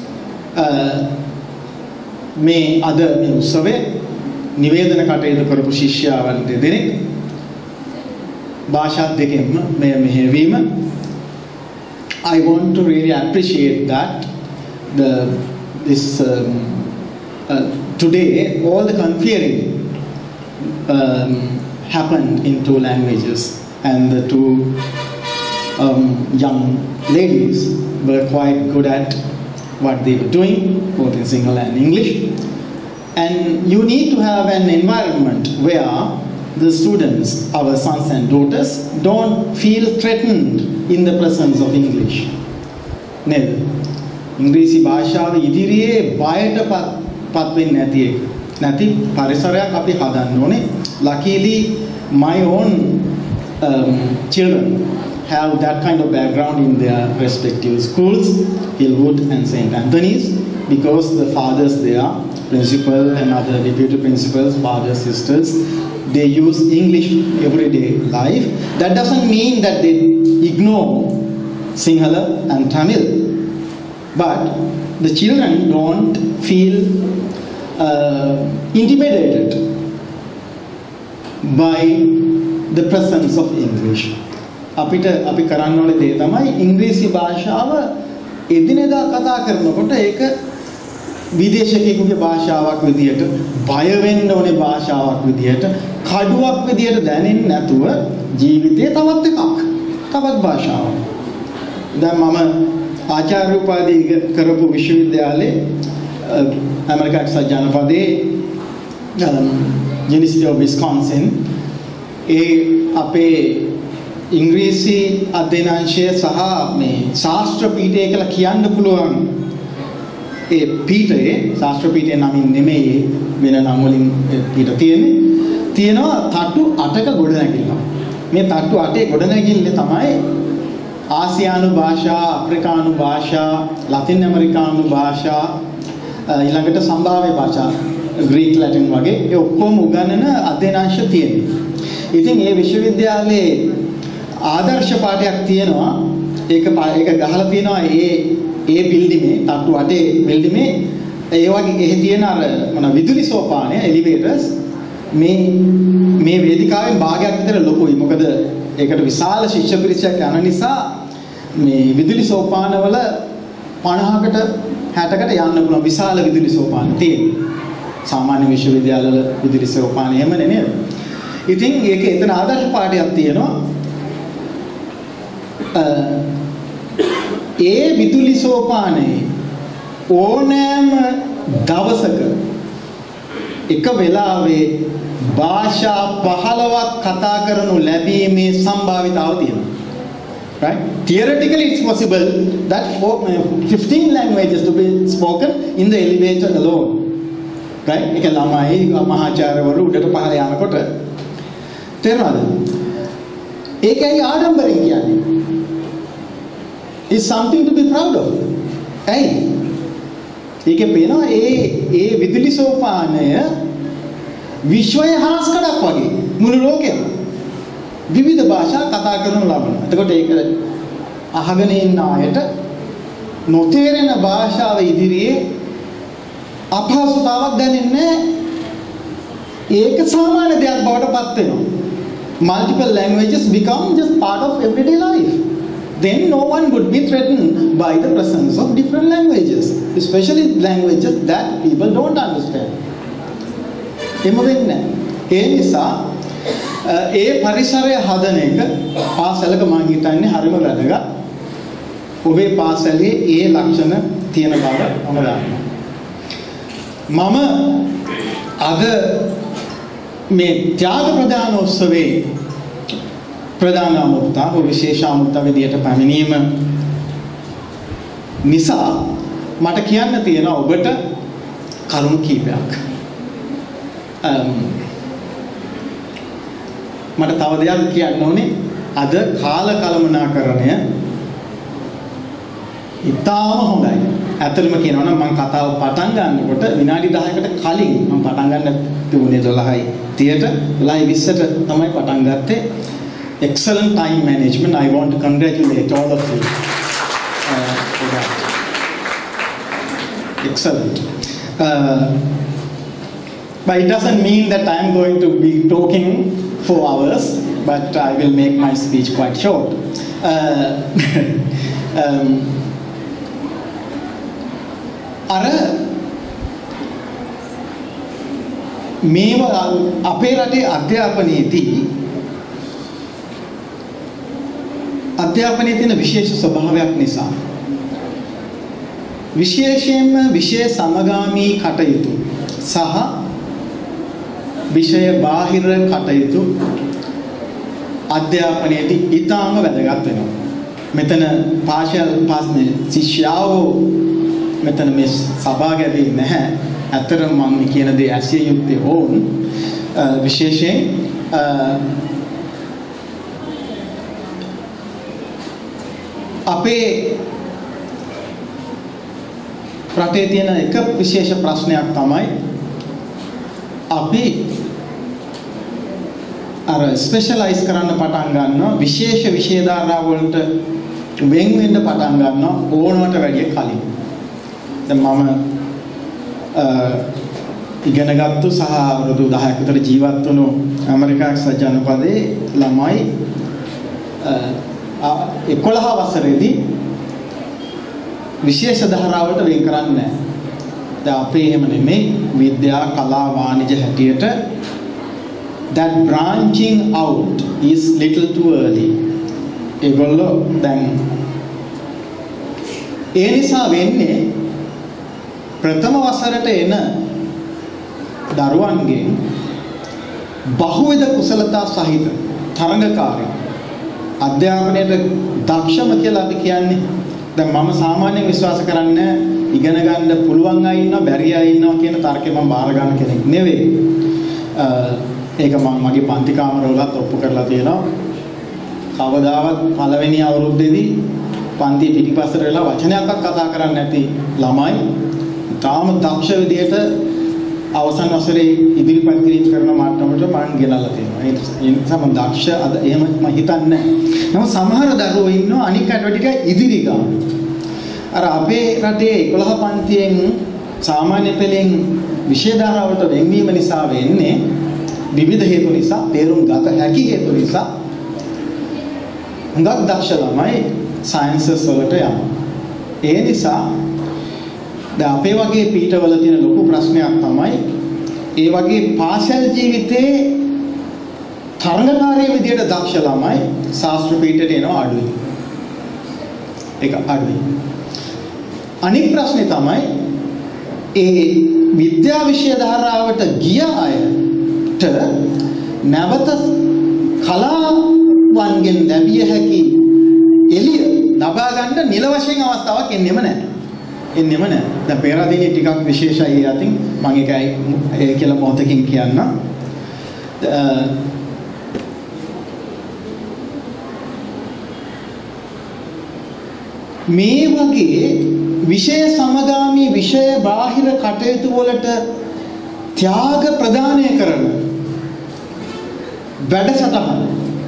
මේ අද මේ උත්සවයේ නිවේදන කටයුතු කරපු ශිෂ්‍යයන් දෙදෙනෙක් භාෂා දෙකෙන්ම මේ මෙහෙවීම I want to really appreciate that the this um, uh, today all the conferring um, happened in two languages and the two um, young ladies were quite good at what they were doing both in Sinhala and English, and you need to have an environment where the students, our sons and daughters, don't feel threatened in the presence of English. නේද? ඉංග්‍රීසි භාෂාව ඉදිරියේ බයට පත් වෙන්නේ නැති එක. නැති පරිසරයක් අපි හදන්න ඕනේ. Luckily, my own um, children have that kind of background in their respective schools, Hillwood and Saint Anthony's, because the fathers there, principal and other deputy principals, fathers, sisters, they use English everyday life. That doesn't mean that they ignore Sinhala and Tamil, but the children don't feel uh, intimidated by the presence of English. අපිට අපි කරන්න ඕනේ දේ තමයි ඉංග්‍රීසි භාෂාව එදිනෙදා කතා කරනකොට ඒක විදේශිකයෙකුගේ භාෂාවක් විදියට, බය වෙන්න ඕනේ භාෂාවක් විදියට, කඩුවක් විදියට දැනෙන්නේ නැතුව ජීවිතේ තවත් එකක්, තවත් භාෂාවක්. දැන් මම ආචාර්ය උපාධිය කරපු විශ්වවිද්‍යාලේ ඇමරිකා එක්සත් ජනපදයේ University of Wisconsin ඒ අපේ ඉංග්‍රීසි අධ්‍යයනාංශය සහ මේ ශාස්ත්‍ර පීඨය කියලා කියන්න පුළුවන් ඒ පීඨයේ ශාස්ත්‍ර පීඨය නමින් නෙමෙයි වෙන නම් වලින් පීඨ තියෙන්නේ තියෙනවා තට්ටු අටක ගොඩනැගිල්ල. මේ තට්ටු අටේ ගොඩනැගිල්ල තමයි ආසියානු භාෂා, අප්‍රිකානු භාෂා, ලතින් ඇමරිකානු භාෂා, ඊළඟට සම්භාව්‍ය භාෂා, ග්‍රීක ලැටින් වගේ ඒ ඔක්කොම උගන්වන අධ්‍යයනාංශ තියෙනවා. ඉතින් මේ විශ්වවිද්‍යාලයේ ආදර්ශ පාඩයක් තියෙනවා. ඒක ඒක ගහලා තියෙනවා ඒ ඒ බිල්ඩිමේ තට්ටු අටේ බිල්ඩිමේ ඒ වගේ එහෙ තියෙන අර මොන විදුලි සෝපානය එලිවේටර්ස් මේ මේ වේදිකාවෙන් භාගයක් විතර ලොකුයි. මොකද ඒකට විශාල ශිෂ්‍ය පිරිසක් යන නිසා මේ විදුලි සෝපානවල පනහකට හැටකට යන්න පුළුවන් විශාල විදුලි සෝපාන තියෙනවා. සාමාන්‍ය විශ්වවිද්‍යාලවල විදුලි සෝපාන එහෙම නෙමෙයි. ඉතින් ඒක එතන ආදර්ශ පාඩයක් තියෙනවා. ඒ විදුලි සෝපානයේ ඕනෑම දවසක එක වෙලාවේ භාෂා පහළොවක් කතා කරනු ලැබීමේ සම්භාවිතාව තියෙනවා. Right? Theoretically it's possible that for fifteen languages to be spoken in the elevator alone. Right? ඒක ළමයි මහාචාර්යවරු උඩට පහළ යනකොට තේරෙනවද? ඒකයි ආඩම්බරෙන් කියන්නේ. It's something to be proud of. ඇයි? ඒකේ පේනවා ඒ ඒ විදුලි සෝපානය විශ්වයේ හරස්කඩක් වගේ මුළු ලෝකෙම විවිධ භාෂා කතා කරනු ලබනවා. එතකොට ඒක අහගෙන ඉන්න අයට නොතේරෙන භාෂාව ඉදිරියේ අපහසුතාවක් දැනෙන්නේ ඒක සාමාන්‍ය දෙයක් බවට පත් වෙනවා. Multiple languages become just part of everyday life. Then no one would be threatened by the presence of different languages, especially languages that people don't understand. එම වෙන්නේ. ඒ නිසා ඒ පරිසරය හදන එක පාසලක මම හිතන්නේ හරිම වැදගත්. ඔබේ පාසලේ ඒ ලක්ෂණ තියෙන බව මම දන්නවා. මම අද මේ ත්‍යාග ප්‍රදානෝත්සවයේ ප්‍රධාන අමුත්තා විශේෂ අමුත්තා විදියට පැමිණීම නිසා මට කියන්න තියෙන ඔබට කරුණු කීපයක්. මට තව දෙයක් කියන්න ඕනේ. අද කාල කළමනාකරණය ඉතාම හොඳයි. ඇත්තටම කියනවා නම් මම කතාව පටන් ගන්නකොට විනාඩි දහයකට කලින් මම පටන් ගන්න තිබුණේ දොළහයි තිහට දොළහයි විස්සට තමයි පටන් ගත්තේ. Excellent time management. I want to congratulate all of you uh, for that. Excellent. Uh, but it doesn't mean that I'm going to be talking for hours, but I will make my speech quite short. Uh, um, අර මේවා අපේ රටේ අධ්‍යාපනයේදී අධ්‍යාපනයේ තියෙන විශේෂ ස්වභාවයක් නිසා විශේෂයෙන්ම විෂය සමගාමී කටයුතු සහ විෂය බාහිර කටයුතු අධ්‍යාපනයේදී ඉතාම වැදගත් වෙනවා. මෙතන පාෂල් පාස්නේ ශිෂ්‍යාවෝ මෙතන මේ සභාගතේ නැහැ. ඇත්තටම මම කියන දේ ඇසිය යුත්තේ ඕන් විශේෂයෙන් අපේ රටේ තියෙන එක විශේෂ ප්‍රශ්නයක් තමයි අපි අර ස්පෙෂලායිස් කරන්න පටන් ගන්නවා විශේෂ විෂය ධාරා වලට වෙන් වෙන්න පටන් ගන්නවා ඕනවට වැඩිය කලින්. දැන් මම ඉගෙන ගත්තු සහ අවුරුදු දහයක් විතර ජීවත් වුණු ඇමරිකා එක්සත් ජනපදයේ ළමයි එකොළහ වසරේදී විශේෂ ධාරාවලට වෙන් කරන්නේ නැහැ. දැන් අපේ එහෙම නෙමෙයි විද්‍යා කලා වාණිජ හැටියට that branching out is little too early. ඒගොල්ලෝ දැන් ඒ නිසා වෙන්නේ ප්‍රථම වසරට එන දරුවන්ගෙන් බහුවිධ කුසලතා සහිත තරඟකාරී අධ්‍යාපනයට දක්ෂම කියලා අපි කියන්නේ. දැන් මම සාමාන්‍යයෙන් විශ්වාස කරන්නේ ඉගෙන ගන්න පුළුවන් අය ඉන්නවා බැරි අය ඉන්නවා කියන තර්කේ මම බාර ගන්න කෙනෙක් නෙවෙයි. ඒක මම මගේ පන්ති කාමරවලත් ඔප්පු කරලා තියෙනවා. කවදාවත් පළවෙනි අවුරුද්දේදී පන්ති පිටිපස්සට වෙලා වචනයක්වත් කතා කරන්නේ නැති ළමයි තාම දක්ෂ විදියට අවසන් වසරේ ඉදිරිපත් කිරීම කරන මට්ටමට මම ගෙනල්ලා තියෙනවා. ඒ නිසා මම දක්ෂ අද එහෙම මම හිතන්නේ නැහැ. නමුත් සමහර දරුවෝ ඉන්නවා අනික් අයට ටික ඉදිරි ගාන. අර අපේ රටේ එකොළහ පන්තියෙන් සාමාන්‍ය පෙළෙන් විෂය ධාරාවලට වෙන්වීම නිසා වෙන්නේ විවිධ හේතු නිසා, තේරුම් ගත හැකි හේතු නිසා හුඟක් දක්ෂ ළමයි සයන්සස් වලට යනවා. ඒ නිසා දැන් අපේ වගේ පීඨවල තියෙන ලොකු ප්‍රශ්නයක් තමයි ඒ වගේ පාසල් ජීවිතේ තරඟකාරී විදියට දක්ෂ ළමයි ශාස්ත්‍ර පීඨයට එනවා අඩුයි. ඒක අඩුයි. අනිත් ප්‍රශ්නේ තමයි ඒ විද්‍යා විෂය ධාරාවට ගිය අයට නැවත කලාවන්ගෙන් ලැබිය හැකි එළිය ලබා ගන්න නිල වශයෙන් අවස්ථාවක් එන්නෙම නැහැ. එන්නෙම නැහැ. දැන් පෙරදිනේ ටිකක් විශේෂයි යතින් මම ඒකයි ඒ කියලා මොහොතකින් කියන්න. මේ වගේ විෂය සමගාමී විෂය බාහිර කටයුතු වලට ත්‍යාග ප්‍රදානය කරන වැඩසටහන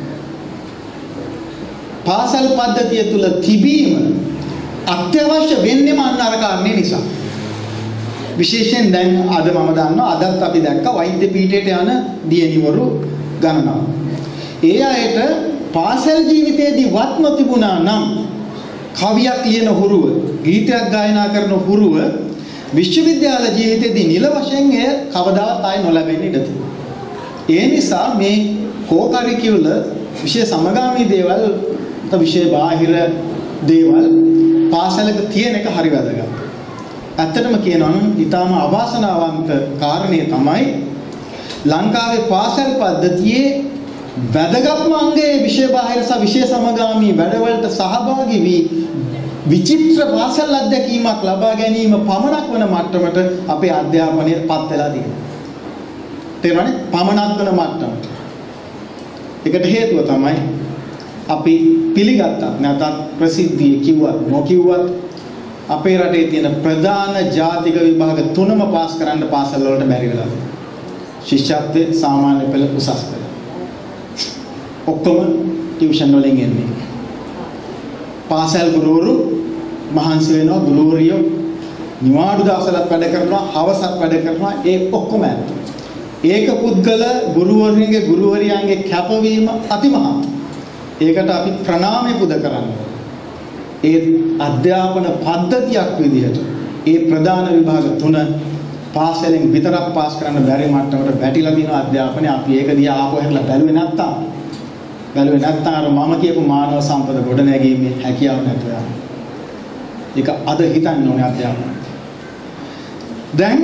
පාසල් පද්ධතිය තුල තිබීම අත්‍යවශ්‍ය වෙන්නේම අන්න අර කාරණේ නිසා. විශේෂයෙන් දැන් අද මම දන්නවා අදත් අපි දැක්ක වෛද්‍ය පීඨයට යන දියණිවරු ගණනාව. ඒ අයට පාසල් ජීවිතයේදී වත් නොතිබුණා නම් කවියක් ලියන හුරුව, ගීතයක් ගායනා කරන හුරුව විශ්වවිද්‍යාල ජීවිතයේදී නිල වශයෙන් එය කවදාවත් ආයි නොලැබෙන්න ඉඩ තියෙනවා. ඒ නිසා මේ කෝකරිකියුලර් විෂය සමගාමී දේවල්, විෂය බාහිර දේවල් පාසලක තියෙන එක හරි වැදගත්. ඇත්තටම කියනවා නම් ඊටාම අවාසනාවන්ත කාරණේ තමයි ලංකාවේ පාසල් පද්ධතියේ වැදගත්ම අංගයේ විෂය බාහිර සහ විෂය සමගාමී වැඩවලට සහභාගී වී විචිත්‍ර පාසල් අත්දැකීමක් ලබා ගැනීම පමණක් වන මට්ටමට අපේ අධ්‍යාපනය පත් වෙලා තියෙනවා. තේරුණානේ? පමණක් වන මට්ටමට. ඒකට හේතුව තමයි අපි පිළිගත්තත් නැත්නම් ප්‍රසිද්ධිය කිව්වත් නොකිව්වත් අපේ රටේ තියෙන ප්‍රධාන ජාතික විභාග තුනම පාස් කරන්න පාසල් වලට බැරි වෙලා තියෙනවා. ශිෂ්‍යත්වයේ සාමාන්‍ය පෙළ උසස් පෙළ. ඔක්කොම ටියුෂන් වලින් එන්නේ. පාසල් ගුරුවරු මහන්සි වෙනවා, ගුරුවරියෝ නිවාඩු දවසලත් වැඩ කරනවා, හවසත් වැඩ කරනවා, ඒ ඔක්කොම ඇත්ත. ඒක පුද්ගල ගුරුවරුන්ගේ ගුරුවරියන්ගේ කැපවීම අතිමහත්. ඒකට අපි ප්‍රණාමය පුද කරන්නේ. ඒ අධ්‍යාපන පද්ධතියක් විදිහට ඒ ප්‍රධාන විභාග තුන පාසලෙන් විතරක් පාස් කරන්න බැරි මට්ටමට වැටිලා තියෙන අධ්‍යාපනය අපි ඒක දිහා ආපහු හැරලා බැලුවේ නැත්තම් බැලුවේ නැත්තම් අර මම කියපු මානව සම්පද ගොඩනැගීමේ හැකියාව නැතුව යනවා. ඒක අද හිතන්න ඕනේ අධ්‍යාපනය. දැන්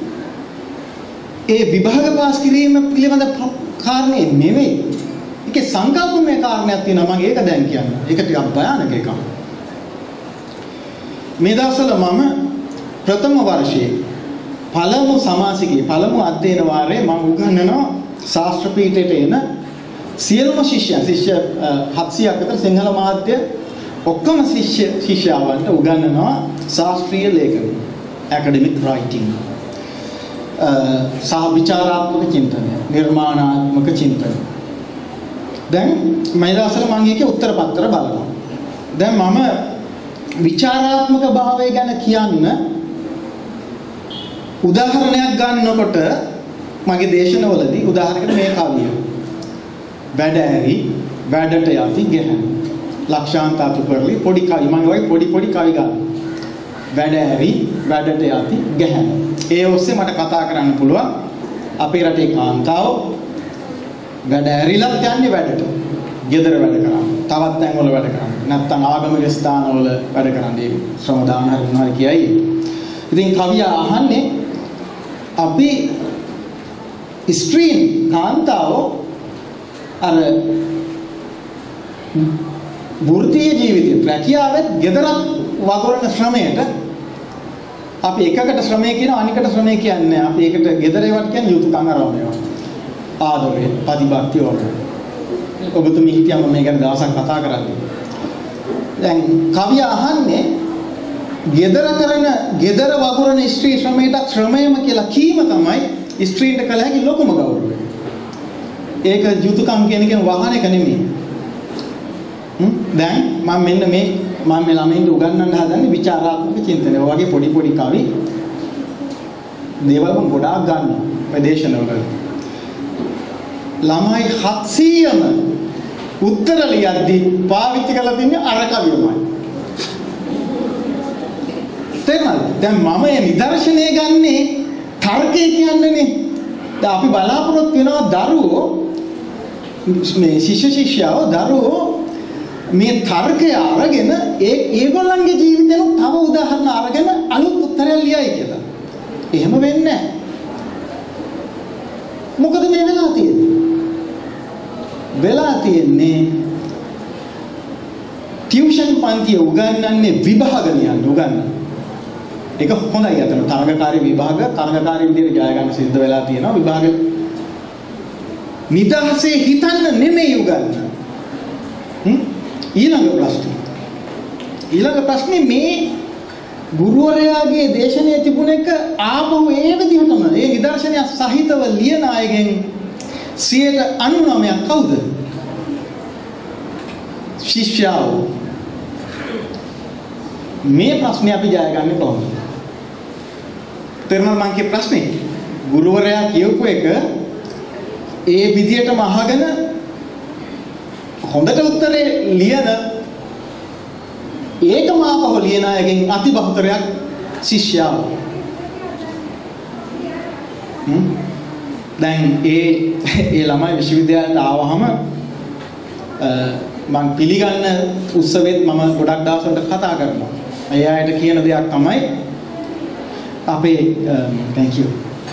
ඒ විභාග පාස් කිරීම පිළිබඳ කාරණේ නෙමෙයි. ඒකේ සංකල්පමය කාරණයක් තියෙනවා. මම ඒක දැන් කියන්නේ. ඒක ටිකක් භයානක එකක්. මේ දවස්වල මම ප්‍රථම වර්ෂයේ පළමු සමාසිකයේ පළමු අධ්‍යයන වාරයේ මම උගන්වනවා ශාස්ත්‍ර පීඨයට එන සියලුම ශිෂ්‍යයන් ශිෂ්‍ය හත්සියයක් අතර සිංහල මාධ්‍ය ඔක්කොම ශිෂ්‍ය ශිෂ්‍යාවන්ට උගන්වනවා ශාස්ත්‍රීය ලේඛන academic writing සහ විචාරාත්මක චින්තනය නිර්මාණාත්මක චින්තනය. දැන් මේ දවස්වල මම ඒකේ උත්තර පත්‍ර බලනවා. දැන් මම විචාරාත්මක භාවය ගැන කියන්න උදාහරණයක් ගන්නකොට මගේ දේශනවලදී උදාහරණයකට මේ කවිය. වැඩ ඇරි වැඩට යති ගෙහන. ලක්ෂාන්ත අතුපරලි පොඩි කවි මම ඔය පොඩි පොඩි කවි ගන්න. වැඩ ඇරි වැඩට යති ගෙහන. ඒ ඔස්සේ මට කතා කරන්න පුළුවන් අපේ රටේ කාන්තාව වැඩ ඇරිලත් යන්නේ වැඩට. ගෙදර වැඩ කරන්නේ. තවත් තැන්වල වැඩ කරන්නේ. නැත්තම් ආගමික ස්ථානවල වැඩ කරන්නේ. ශ්‍රම දාන හරි මොනවා කියයි. ඉතින් කවිය අහන්නේ අපි ස්ත්‍රීන් කාන්තාව අර වෘත්තීය ජීවිතේ රැකියාවෙත් ගෙදරත් වගුරුන ශ්‍රමයට අපි එකකට ශ්‍රමය කියන අනිකට ශ්‍රමය කියන්නේ අපි ඒකට ගෙදරේවත් කියන්නේ යුතුයකම් ආරම්භය. ආදරේ, ප්‍රතිභක්තිය වගේ. ඔබතුමී හිටියම මේ ගැන දවසක් කතා කරන්නේ. දැන් කවිය අහන්නේ ගෙදර කරන ගෙදර වගුරුන ස්ත්‍රී ශ්‍රමයට ශ්‍රමයම කියලා කීම තමයි ස්ත්‍රීන්ට කළ හැකි ලොකුම ගෞරවය. ඒක යුතුයකම් කියන එක වහන එක නෙමෙයි. හ්ම් දැන් මම මෙන්න මේ මම මේ ළමයින්ට උගන්වන්න හදන්නේ විචාරාත්මක චින්තනය. ඔය වගේ පොඩි පොඩි කවි දේවල් මම ගොඩාක් ගන්නවා ප්‍රදේශනවල. ළමයි හත්සීයම උත්තර ලියද්දි පාවිච්චි කරලා තින්නේ අර කවියමයි. තේරුණාද? දැන් මම මේ නිදර්ශනය ගන්නේ තර්කය කියන්නේනේ. දැන් අපි බලාපොරොත්තු වෙනවා දරුවෝ මේ ශිෂ්‍ය ශිෂ්‍යාව දරුවෝ මේ තර්කය අරගෙන ඒ ඒගොල්ලන්ගේ ජීවිතේන තව උදාහරණ අරගෙන අලුත් උත්තරයක් ලියයි කියලා. එහෙම වෙන්නේ නැහැ. මොකද මේ වෙලා තියෙන්නේ? වෙලා තියෙන්නේ ටියුෂන් පන්තිය උගන්වන්නේ විභාග ලියන්න උගන්වන්නේ. ඒක හොඳයි අතන තරගකාරී විභාග තරගකාරී විදිහට ජය ගන්න සිද්ධ වෙලා තියෙනවා විභාග. නිදහසේ හිතන්න නෙමෙයි උගන්වන්නේ. හ්ම් ඊළඟ ප්‍රශ්නේ ඊළඟ ප්‍රශ්නේ මේ ගුරුවරයාගේ දේශනාවේ තිබුණ එක ආපහු ඒ විදිහටම ඒ නිදර්ශනය සහිතව ලියන අයගෙන් සියයට අනූනවයක් කවුද? ශිෂ්‍යයෝ. මේ ප්‍රශ්නේ අපි ජය ගන්න කොහොමද? තේරුණාද මං කිය ප්‍රශ්නේ? ගුරුවරයා කියපු එක ඒ විදිහටම අහගෙන හොඳට උත්තරේ ලියන ඒකම ආපහු ලියන අයගෙන් අති බහුතරයක් ශිෂ්‍යයෝ. හ්ම් දැන් ඒ ඒ ළමයි විශ්වවිද්‍යාලයට ආවහම මම පිළිගන්න උත්සවෙත් මම ගොඩක් දවස්වලට කතා කරනවා. ඒ අයට කියන දෙයක් තමයි අපේ thank you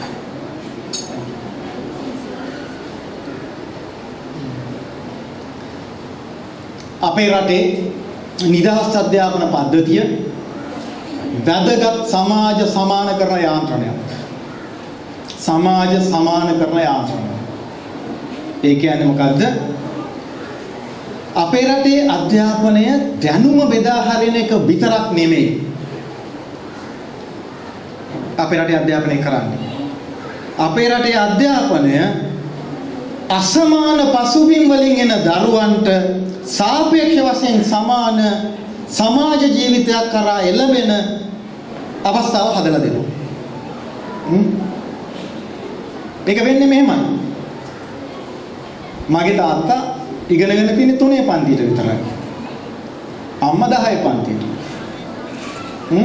අපේ රටේ නිදහස් අධ්‍යාපන පද්ධතිය වැදගත් සමාජ සමානකරණ යාන්ත්‍රණයක්. සමාජ සමානකරණ යාන්ත්‍රණය. ඒ කියන්නේ මොකද්ද? අපේ රටේ අධ්‍යාපනය දැනුම බෙදා හරින එක විතරක් නෙමෙයි. අපේ රටේ අධ්‍යාපනය කරන්නේ. අපේ රටේ අධ්‍යාපනය අසමාන පසුබිම් වලින් එන දරුවන්ට සාපේක්ෂ වශයෙන් සමාන සමාජ ජීවිතයක් කරා එළඹෙන අවස්ථාව හදලා දෙනවා. හ්ම් මේක වෙන්නේ මෙහෙමයි. මගේ තාත්තා ඉගෙනගෙන තියෙන්නේ තුනේ පන්තියට විතරයි. අම්මා දහය පන්තියට. හ්ම්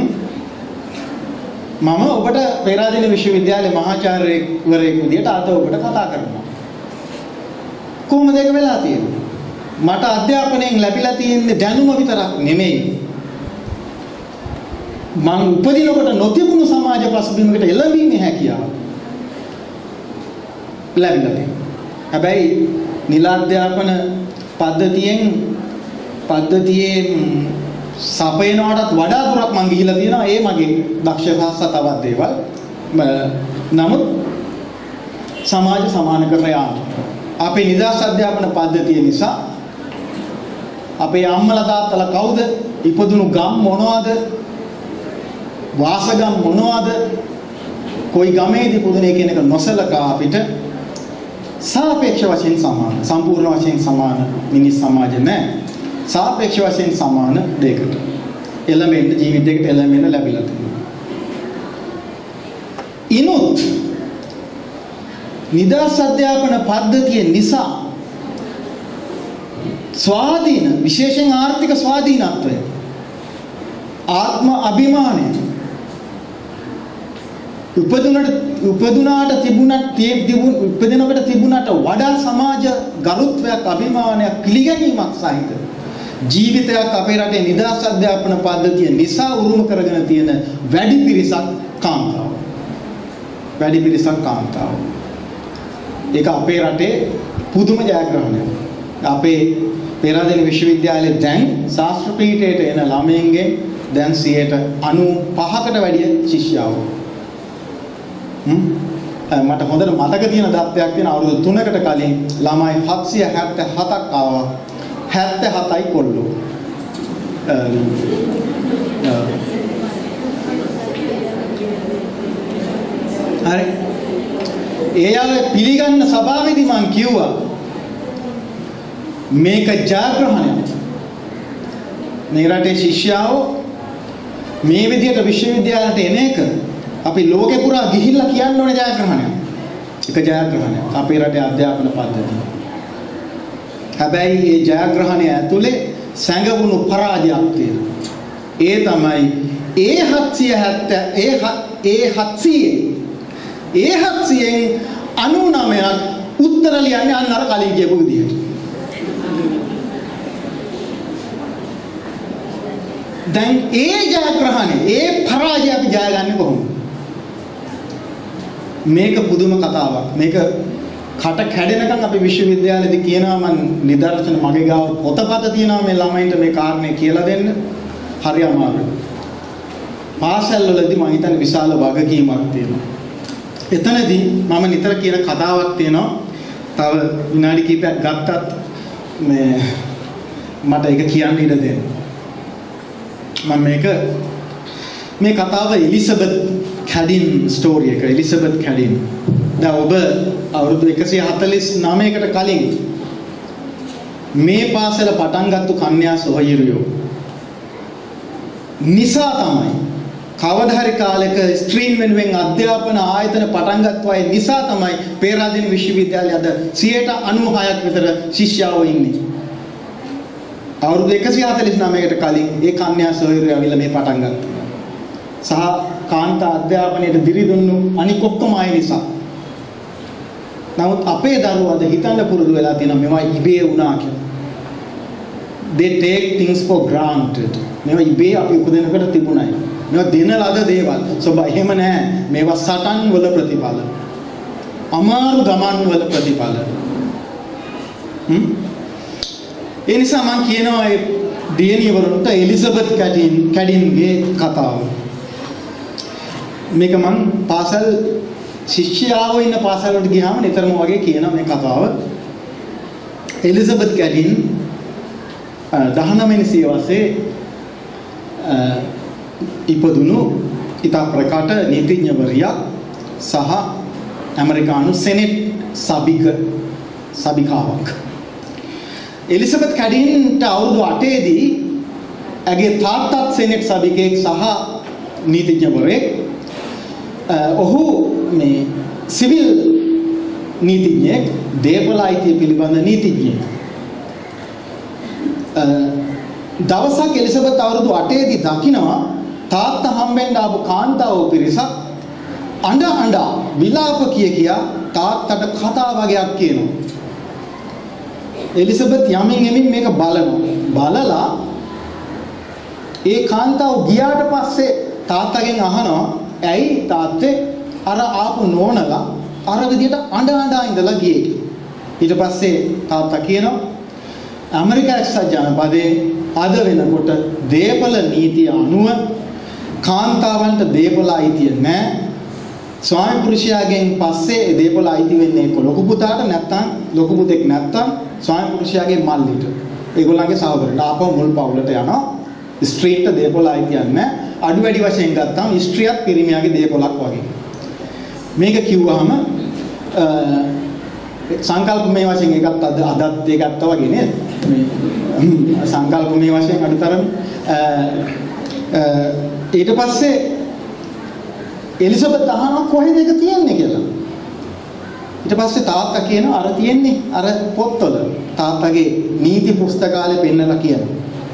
මම ඔබට පෙරාදෙණි විශ්වවිද්‍යාලයේ මහාචාර්යවරයෙක් විදිහට අද ඔබට කතා කරනවා. කොහොමද ඒක වෙලා තියෙන්නේ? මට අධ්‍යාපනයෙන් ලැබිලා තියෙන්නේ දැනුම විතරක් නෙමෙයි. මං උපදිනකොට නොතිබුණු සමාජ පසුබිමකට එළඹීමේ හැකියාව ලැබිලා තියෙනවා. හැබැයි නිල අධ්‍යාපන පද්ධතියෙන් පද්ධතියේ සපයනවටත් වඩා දුරක් මං ගිහිලා තියෙනවා. ඒ මගේ දක්ෂතාවස තවත් දේවල්. නමුත් සමාජ සමානකරණ යාන්ත්‍රණය අපේ නිදහස් අධ්‍යාපන පද්ධතිය නිසා අපේ අම්මලා තාත්තලා කවුද? ඉපදුණු ගම් මොනවද? වාසගම් මොනවද? කොයි ගමේද ඉපදුනේ කියන එක නොසලකා අපිට සාපේක්ෂ වශයෙන් සමාන සම්පූර්ණ වශයෙන් සමාන මිනිස් සමාජ නැහැ. සාපේක්ෂ වශයෙන් සමාන දෙයකට එළමෙන්න ජීවිතයකට එළමෙන්න ලැබිලා තියෙනවා. ඉනුත් නිදහස් අධ්‍යාපන පද්ධතිය නිසා ස්වාධීන විශේෂයෙන් ආර්ථික ස්වාධීනත්වය ආත්ම අභිමානය උපදුනට උපදුනාට තිබුණත් තිබුණ උපදිනකොට තිබුණාට වඩා සමාජ ගරුත්වයක් අභිමානයක් පිළිගැනීමක් සහිත ජීවිතයක් අපේ රටේ නිදහස් අධ්‍යාපන පද්ධතිය නිසා උරුම කරගෙන තියෙන වැඩි පිරිසක් කාන්තාව. වැඩි පිරිසක් කාන්තාව. ඒක අපේ රටේ පුදුම ජයග්‍රහණයක්. අපේ පෙරාදෙණි විශ්වවිද්‍යාලයේ දැන් ශාස්ත්‍ර පීඨයට එන ළමයින්ගේ දැන් සියයට අනූපහකට වැඩිය ශිෂ්‍යාවෝ. හ්ම් මට හොඳට මතක තියෙන දත්තයක් තියෙන අවුරුදු තුනකට කලින් ළමයි හත්සිය හැත්තෑ හතක් ආවා. හැත්තෑ හතයි කොල්ලෝ. හරි. ඒ යාළුවේ පිළිගන්න සභාවේදී මම කිව්වා මේක ජයග්‍රහණයක්. මේ රටේ ශිෂ්‍යාවෝ මේ විදිහට විශ්වවිද්‍යාලයට එන එක අපි ලෝකේ පුරා ගිහිල්ලා කියන්න ඕනේ ජයග්‍රහණයක්. එක ජයග්‍රහණයක් අපේ රටේ අධ්‍යාපන පද්ධතිය. හැබැයි මේ ජයග්‍රහණය ඇතුලේ සැඟවුණු පරාජයක් තියෙනවා. ඒ තමයි ඒ හත්සිය හැත්තෑ ඒ ඒ හත්සිය ඒ හත්සියෙන් අනූනවයක් උත්තර ලියන්නේ අන්න අර කලින් කියපු විදිහට. දැන් ඒ ජයග්‍රහණය ඒ පරාජය අපි ජයගන්නේ කොහොමද? මේක පුදුම කතාවක්. මේක කට කැඩෙනකන් අපි විශ්වවිද්‍යාලයේදී කියනවා මම නිදර්ශන මගේ ගාව පොතපත තියෙනවා මේ ළමයින්ට මේ කාරණේ කියලා දෙන්න. හරි අමාරුයි. පාසල් වලදී මම හිතන්නේ විශාල වගකීමක් තියෙනවා. එතනදී මම නිතර කියන කතාවක් තියෙනවා. තව විනාඩි කිහිපයක් ගත්තත් මේ මට ඒක කියන්න ඉඩ දෙන්න. මම මේක මේ කතාව එලිසබෙත් කැඩින් ස්ටෝරි එක. එලිසබෙත් කැඩින්. දැන් ඔබ අවුරුදු එකසිය හතළිස් නවයකට කලින් මේ පාසල පටන් ගත්තු කන්‍යා සොහොයුරියෝ නිසා තමයි කවදා හරි කාලෙක ස්ත්‍රීන් වෙනුවෙන් අධ්‍යාපන ආයතන පටන් ගත්ත අය නිසා තමයි පේරාදෙණි විශ්වවිද්‍යාලයේ අද සියයට අනූහයක් විතර ශිෂ්‍යාවෝ ඉන්නේ. අවුරුදු එකසිය හතළිස් නවයකට කලින් ඒ කන්‍යා සොහොයුරියෝ ඇවිල්ලා මේ පටන් ගත්තා. සහ කාන්තා අධ්‍යාපනයට දිරිදුන්නු අනික ඔක්කොම අය නිසා. නමුත් අපේ දරුවෝ අද හිතන්න පුරුදු වෙලා තියෙනවා මේවා ඉබේ වුණා කියලා. They take things for granted. මේවා ඉබේ අපි උපදිනකොට තිබුණයි. මේවා දෙන ලද දේවල්. සබ එහෙම නැහැ. මේවා සටන් වල ප්‍රතිඵල. අමාරු ගමන් වල ප්‍රතිඵල. හ්ම්. ඒ නිසා මම කියනවා ඒ දියණියවරුන්ට එලිසබෙත් කැඩින් කැඩින්ගේ කතාව. මේක මම පාසල් ශිෂ්‍යාවෝ ඉන්න පාසල් වලට ගියාම නිතරම වගේ කියනවා මේ කතාව. එලිසබෙත් කැඩින් දහනවය වෙනි සියවසේ ඉපදුණු ඉතා ප්‍රකට නීතිඥවරියක් සහ ඇමරිකානු සෙනෙට් සභික සභිකාවක්. එලිසබෙත් කැඩින්ට අවුරුදු අටේ දී ඇගේ තාත්තත් සෙනෙට් සභිකයෙක් සහ නීතිඥවරයෙක්. ඔහු මේ සිවිල් නීතිඥයෙක්, දේපල අයිතිය පිළිබඳ නීතිඥයෙක්. දවසක් එලිසබෙත් අවුරුදු අටේ දී දකිනවා තාත්තා හම්බෙන්න ආපු කාන්තාවෝ පිරිසක් අඬ අඬ විලාප කිය කියා තාත්තට කතා වගේක් කියනවා. එලිසබෙත් යමින් එමින් මේක බලනවා. බලලා ඒ කාන්තාව ගියාට පස්සේ තාත්තගෙන් අහනවා ඇයි තාත්තේ අර ආපු නෝනලා අර විදියට අඬ අඬ ඉඳලා ගියේ. ඊට පස්සේ තාත්තා කියනවා ඇමරිකා එක්සත් ජනපදයේ අද වෙනකොට දේපල නීතිය අනුව කාන්තාවන්ට දේපල අයිතිය නැහැ. ස්වාමි පුරුෂයාගෙන් පස්සේ ඒ දේපල අයිති වෙන්නේ ලොකු පුතාට නැත්නම් ලොකු පුතෙක් නැත්නම් ස්වාමි පුරුෂයාගේ මල්ලිට. ඒගොල්ලන්ගේ සහෝදරට ආපහු මුල් පවුලට යනවා. ස්ත්‍රීට දේපල අයිතියක් නැහැ. අඩු වැඩි වශයෙන් ගත්තාම ස්ත්‍රියක් පිරිමියාගේ දේපලක් වගේ. මේක කිව්වහම සංකල්පමය වශයෙන් එකත් අද අදත් ඒ ගත්තා වගේ නේද? මේ සංකල්පමය වශයෙන් අඩුතරම ඊට පස්සේ එලිසබෙත් අහනවා කොහෙද ඒක තියන්නේ කියලා. ඊට පස්සේ තාත්තා කියනවා අර තියන්නේ අර පොත්වල. තාත්තගේ නීති පුස්තකාලේ පෙන්නලා කියනවා.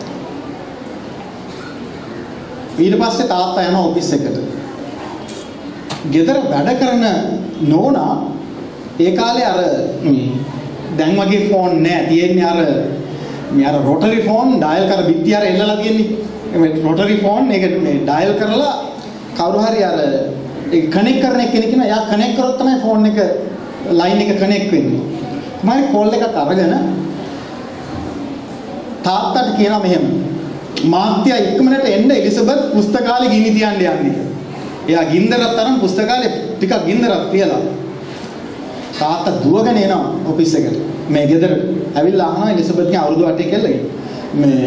ඊට පස්සේ තාත්තා යනවා ඔෆිස් එකට. ගෙදර වැඩ කරන නෝනා ඒ කාලේ අර දැන් වගේ ෆෝන් නෑ තියෙන්නේ අර මේ අර රොටරි ෆෝන් ඩයල් කර බිත්ති අර එල්ලලා තියෙන්නේ. මේ රොටරි ෆෝන් ඒක මේ ඩයල් කරලා කවුරු හරි අර ඒක කනෙක්ට් කරන කෙනෙක් ඉන්නවා. එයා කනෙක්ට් කරොත් තමයි ෆෝන් එක ලයින් එක කනෙක්ට් වෙන්නේ. මම කෝල් එකක් අරගෙන තාත්තට කියනවා මෙහෙම. මාත්‍යා ඉක්මනට එන්න එලිසබෙත් පුස්තකාලේ ගිනි තියන්න යන්නේ. එයා ගින්දරක් තරම් පුස්තකාලේ ටිකක් ගින්දරක් තියලා. තාත්තා දුවගෙන එනවා ඔෆිස් එකට. මේ ගෙදර ඇවිල්ලා අහනවා එලිසබෙත්ගේ අවුරුදු අටේ කෙල්ලගේ. මේ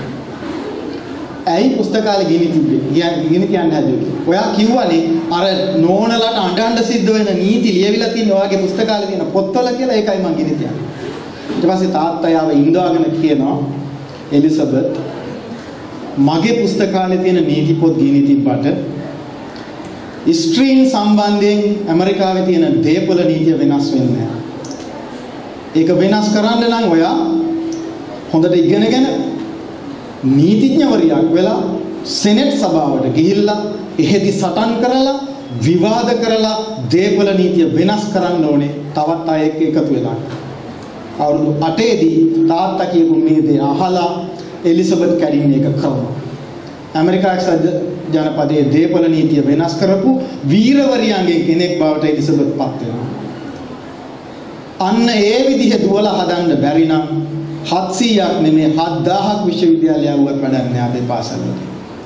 ඇයි පුස්තකාලේ ගිනි තිබ්බේ? ගිනි කියන්නේ හැදුවේ. ඔයා කිව්වනේ අර නෝනලට අඬන්න සිද්ධ වෙන නීති ලියවිලා තියෙන ඔයාගේ පුස්තකාලේ තියෙන පොත්වල කියලා ඒකයි මං ගිනි තියන්නේ. ඊට පස්සේ තාත්තා යාව ඉඳාගෙන කියනවා එලිසබෙත් මගේ පුස්තකාලේ තියෙන නීති පොත් ගිනි තිබ්බට ස්ත්‍රීන් සම්බන්ධයෙන් ඇමරිකාවේ තියෙන දේපොළ නීතිය වෙනස් වෙන්නේ නැහැ. ඒක වෙනස් කරන්න නම් ඔයා හොඳට ඉගෙනගෙන නීතිඥවරියක් වෙලා සෙනෙට් සභාවට ගිහිල්ලා එහෙදි සටන් කරලා විවාද කරලා දේපොළ නීතිය වෙනස් කරන්න ඕනේ තවත් අය එක්ක එකතු වෙලා. අවුරුදු අටේ දී තාත්තා කියපු මේ දේ අහලා එලිසබෙත් කැරින් එක කරනවා. ඇමරිකාවේ ජනපදයේ දේපොළ නීතිය වෙනස් කරපු වීරවරියන්ගේ කෙනෙක් බවට එලිසබෙත් පත් වෙනවා. අන්න ඒ විදිහ දුවලා හදන්න බැරි නම් හත්සීයක් නෙමෙයි හත්දාහක් විශ්වවිද්‍යාලය වුවත් වැඩක් නෑ අපේ පාසල්වල.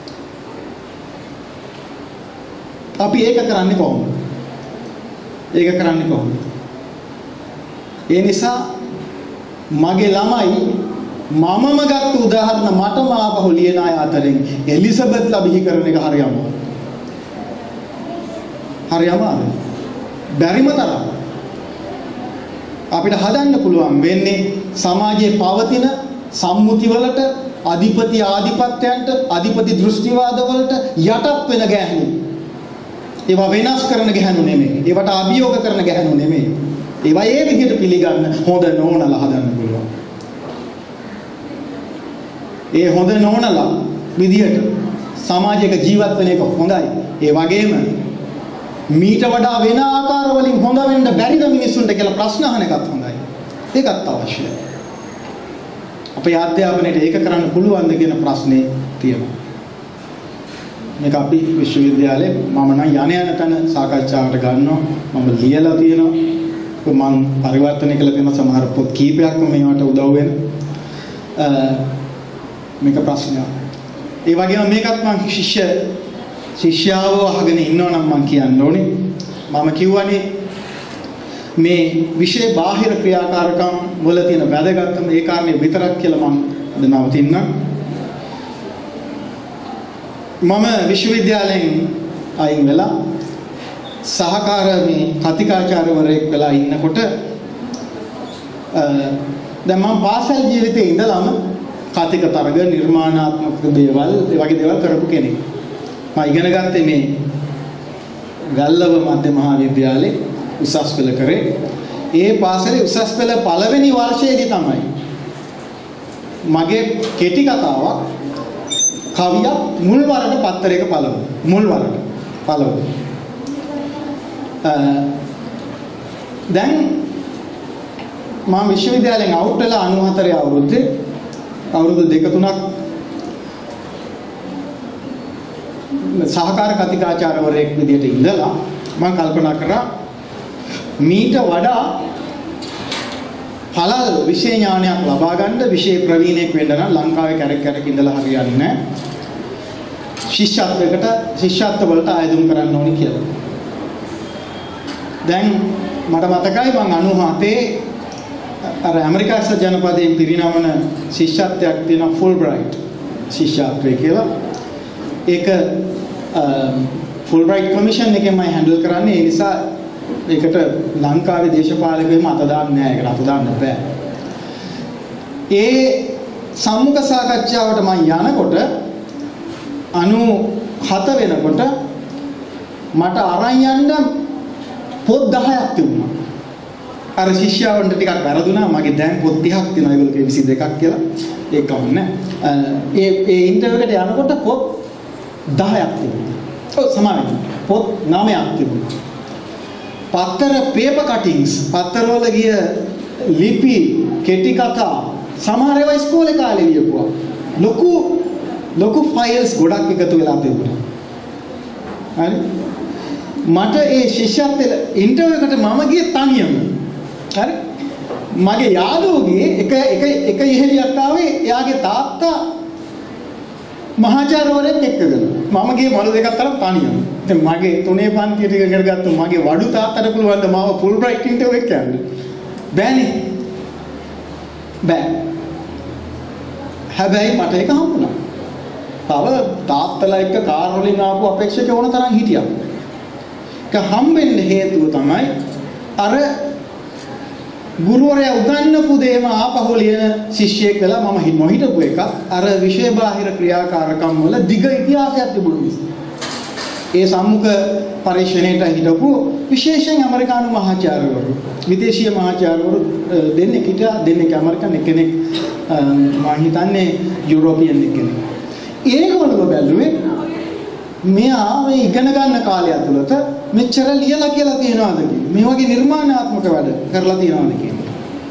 අපි ඒක කරන්නේ කොහොමද? ඒක කරන්නේ කොහොමද? ඒ නිසා මගේ ළමයි මමම ගත්ත උදාහරණ මටම ආපහු ලියන අය අතරින් එලිසබෙත් ලබිහි කරන එක හරි අමාරුයි. හරි අමාරුයි. බැරිම තරම් අපිට හදන්න පුළුවන් වෙන්නේ සමාජයේ පවතින සම්මුතිවලට අධිපති ආධිපත්‍යයන්ට අධිපති දෘෂ්ටිවාදවලට යටත් වෙන ගැහණු. ඒවා වෙනස් කරන ගැහණු නෙමෙයි. ඒවට අභියෝග කරන ගැහණු නෙමෙයි. ඒවා ඒ විදිහට පිළිගන්න හොඳ නෝනලා හදන්න පුළුවන්. ඒ හොඳ නෝනලා විදිහට සමාජයක ජීවත් වෙන එක හොඳයි. ඒ වගේම මීට වඩා වෙන ආකාර වලින් හොඳ වෙන්න බැරිද මිනිස්සුන්ට කියලා ප්‍රශ්න අහන එකත් හොඳයි. ඒකත් අවශ්‍යයි. අපේ අධ්‍යාපනයේ ඒක කරන්න පුළුවන්ද කියන ප්‍රශ්නේ තියෙනවා. මේක අපි විශ්වවිද්‍යාලේ මම නම් යණ යන තැන සාකච්ඡාවට ගන්නවා. මම ලියලා තියෙනවා. මම පරිවර්තනය කළ තියෙන සමහර පොත් කීපයක්ම මේවට උදව් වෙන. මේක ප්‍රශ්නයක්. ඒ වගේම මේකත් මම ශිෂ්‍ය ශිෂ්‍යාව අහගෙන ඉන්නවා නම් මම කියන්න ඕනේ. මම කිව්වනේ මේ විශේෂ බාහිර ක්‍රියාකාරකම් වල තියෙන වැදගත්කම ඒ කාරණේ විතරක් කියලා මම නවතින්නම්. මම විශ්වවිද්‍යාලයෙන් අයින් වෙලා සහකාර මේ කතිකාචාර්යවරයෙක් වෙලා ඉන්නකොට දැන් මම පාසල් ජීවිතේ ඉඳලම කතික තරග නිර්මාණාත්මක දේවල් ඒ වගේ දේවල් කරපු කෙනෙක්. මම ඉගෙන ගත්තේ මේ ගල්ලව මධ්‍ය මහාවිද්‍යාලේ උසස් පෙළ කරේ. ඒ පාසලේ උසස් පෙළ පළවෙනි වර්ෂයේදී තමයි මගේ කෙටි කතාවක් කවියක් මුල් වරට පත්තරයක පළව මුල් වරට පළව. දැන් මම විශ්වවිද්‍යාලයෙන් අවුට් වෙලා අනූහතරේ අවුරුද්දේ අවුරුදු දෙක තුනක් සහකාර කතිකාචාර්යවරයෙක් විදිහට ඉඳලා මම කල්පනා කරා මීට වඩා පළල් විෂය ඥානයක් ලබා ගන්න විෂය ප්‍රවීණයෙක් වෙන්න නම් ලංකාවේ කැරක් කැරක් ඉඳලා හරියන්නේ නැහැ. ශිෂ්‍යත්වයකට ශිෂ්‍යත්ව වලට ආයෝජන කරන්න ඕනි කියලා. දැන් මට මතකයි මම අනූහතේ අර ඇමරිකා එක්සත් ජනපදයෙන් පිරිනමන ශිෂ්‍යත්වයක් තියෙන ෆුල්බ්‍රයිට් ශිෂ්‍යත්වය කියලා. ඒක ෆුල්බ්‍රයිට් කමිෂන් එකෙන් මම හැන්ඩල් කරන්නේ. ඒ නිසා ඒකට ලංකාවේ දේශපාලකයම අත දාන්නේ නැහැ. ඒකට අත දාන්න බෑ. ඒ සම්මුඛ සාකච්ඡාවට මම යනකොට අනූහත වෙනකොට මට අරන් යන්න පොත් දහයක් තිබුණා. අර ශිෂ්‍යයන්ට ටිකක් වැරදුනා. මගේ දැන් පොත් තිහක් තියෙනවා. ඒගොල්ලෝ විසි දෙකක් කියලා. ඒක කවන්නේ. ඒ ඒ ඉන්ටර්විව් එකට යනකොට පොත් දහයක් තිබුණා. ඔව් සමාවෙන්න. පොත් නවයක් තිබුණා. පත්තර පේපර් කටින්ග්ස් පත්තර වල ගිය ලිපි කෙටි කතා සමහර ඒවා ඉස්කෝලේ කාලේ ලියපුවා. ලොකු ලොකු ෆයිල්ස් ගොඩක් එකතු වෙලා තිබුණා. හරි. මට ඒ ශිෂ්‍යත්වයේ ඉන්ටර්විව් එකට මම ගියේ තනියම. හරි. මගේ යාළුවගේ එක එක එක ඉහෙලියක් ආවේ එයාගේ තාත්තා මහාචාර්යවරයෙක් එක්කගෙන මම ගියේ මළු දෙකක් තරම් තනියම. දැන් මගේ තුනේ පන්තියට ඉගෙන ගත්ත මගේ වඩු තාත්තට පුළුවන් ද මාව ෆුල් බ්‍රයිට් ඉන්ටර්වයුව එක්ක යන්න. බෑනේ. බෑ. හැබැයි මට ඒක හම්බුණා. තව තාත්තලා එක්ක කාර් වලින් ආපු අපේක්ෂක ඕන තරම් හිටියා. ඒක හම්බෙන්න හේතුව තමයි අර ගුරුවරයා උගන්වපු දේම ආපහු ලියන ශිෂ්‍යයෙක් වෙලා මම නොහිටපු එක අර විෂය බාහිර ක්‍රියාකාරකම් වල දිග ඉතිහාසයක් තිබුණු නිසා. ඒ සම්මුඛ පරීක්ෂණයට හිටපු විශේෂයෙන් ඇමරිකානු මහාචාර්යවරු විදේශීය මහාචාර්යවරු දෙන්නෙක් හිටියා. දෙන්නෙක් ඇමරිකන් කෙනෙක් මම හිතන්නේ යුරෝපියන් කෙනෙක්. ඒගොල්ලෝ බැලුවේ මෙයා මේ ඉගෙන ගන්න කාලය ඇතුළත මෙච්චර ලියලා කියලා තියනවාද කියලා. මේ වගේ නිර්මාණාත්මක වැඩ කරලා තියනවාද කියලා.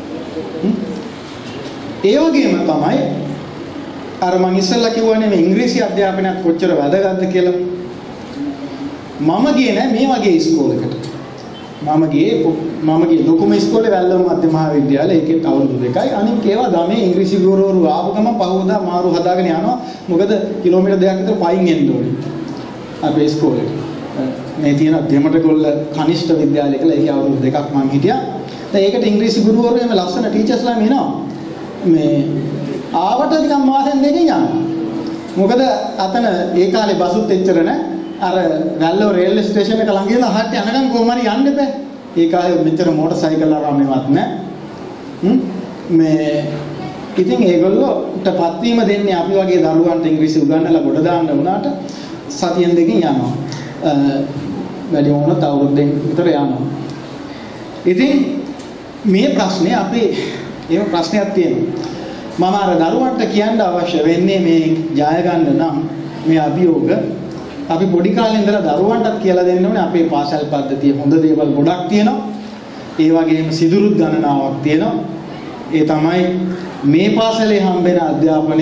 ඒ වගේම තමයි අර මම ඉස්සෙල්ලා කිව්වනේ මේ ඉංග්‍රීසි අධ්‍යාපනයත් කොච්චර වැදගත්ද කියලා. මම ගියේ නෑ මේ වගේ ඉස්කෝලේකට. මම ගියේ මම ගියේ ලොකුම ඉස්කෝලේ වැල්ලම මධ්‍ය මහාවිද්‍යාලය. ඒකේ අවුරුදු දෙකයි. අනික ඒවා ගමේ ඉංග්‍රීසි ගුරුවරු ආපු ගමන් පහවදා මාරු හදාගෙන යනවා. මොකද කිලෝමීටර් දෙකක් විතර පයින් එන්න ඕනේ. අපේ ඉස්කෝලේ. මේ තියෙන දෙමටකොල්ල කනිෂ්ඨ විද්‍යාලය කියලා ඒකේ අවුරුදු දෙකක් මම හිටියා. දැන් ඒකට ඉංග්‍රීසි ගුරුවරු එහෙම ලස්සන ටීචර්ස්ලා එනවා. මේ ආවට නිකන් මාසෙන් දෙකකින් යනවා. මොකද අතන ඒ කාලේ බසුත් එච්චර නෑ. අර වැල්ලෝ රේල්වේ ස්ටේෂන් එක ළඟ ඉඳලා අහට යනකම් කොහොම හරි යන්න බෑ. ඒ කාලේ මෙච්චර මෝටර් සයිකල් ආරාමේවත් නෑ. හ්ම් මේ ඉතින් ඒගොල්ලෝට පත්වීම දෙන්නේ අපි වගේ දරුවන්ට ඉංග්‍රීසි උගන්වලා ගොඩ දාන්න වුණාට සතියෙන් දෙකකින් යනවා. වැඩි වුණොත් අවුරුද්දෙන් විතර යනවා. ඉතින් මේ ප්‍රශ්නේ අපි එහෙම ප්‍රශ්නයක් තියෙනවා. මම අර දරුවන්ට කියන්න අවශ්‍ය වෙන්නේ මේ ජය ගන්න නම් මේ අභියෝග අපි පොඩි කාලේ ඉඳලා දරුවන්ටත් කියලා දෙන්න ඕනේ. අපේ පාසල් පද්ධතිය හොඳ දේවල් ගොඩක් තියෙනවා. ඒ වගේම සිදුරුත් ගණනාවක් තියෙනවා. ඒ තමයි මේ පාසලේ හම්බෙන අධ්‍යාපනය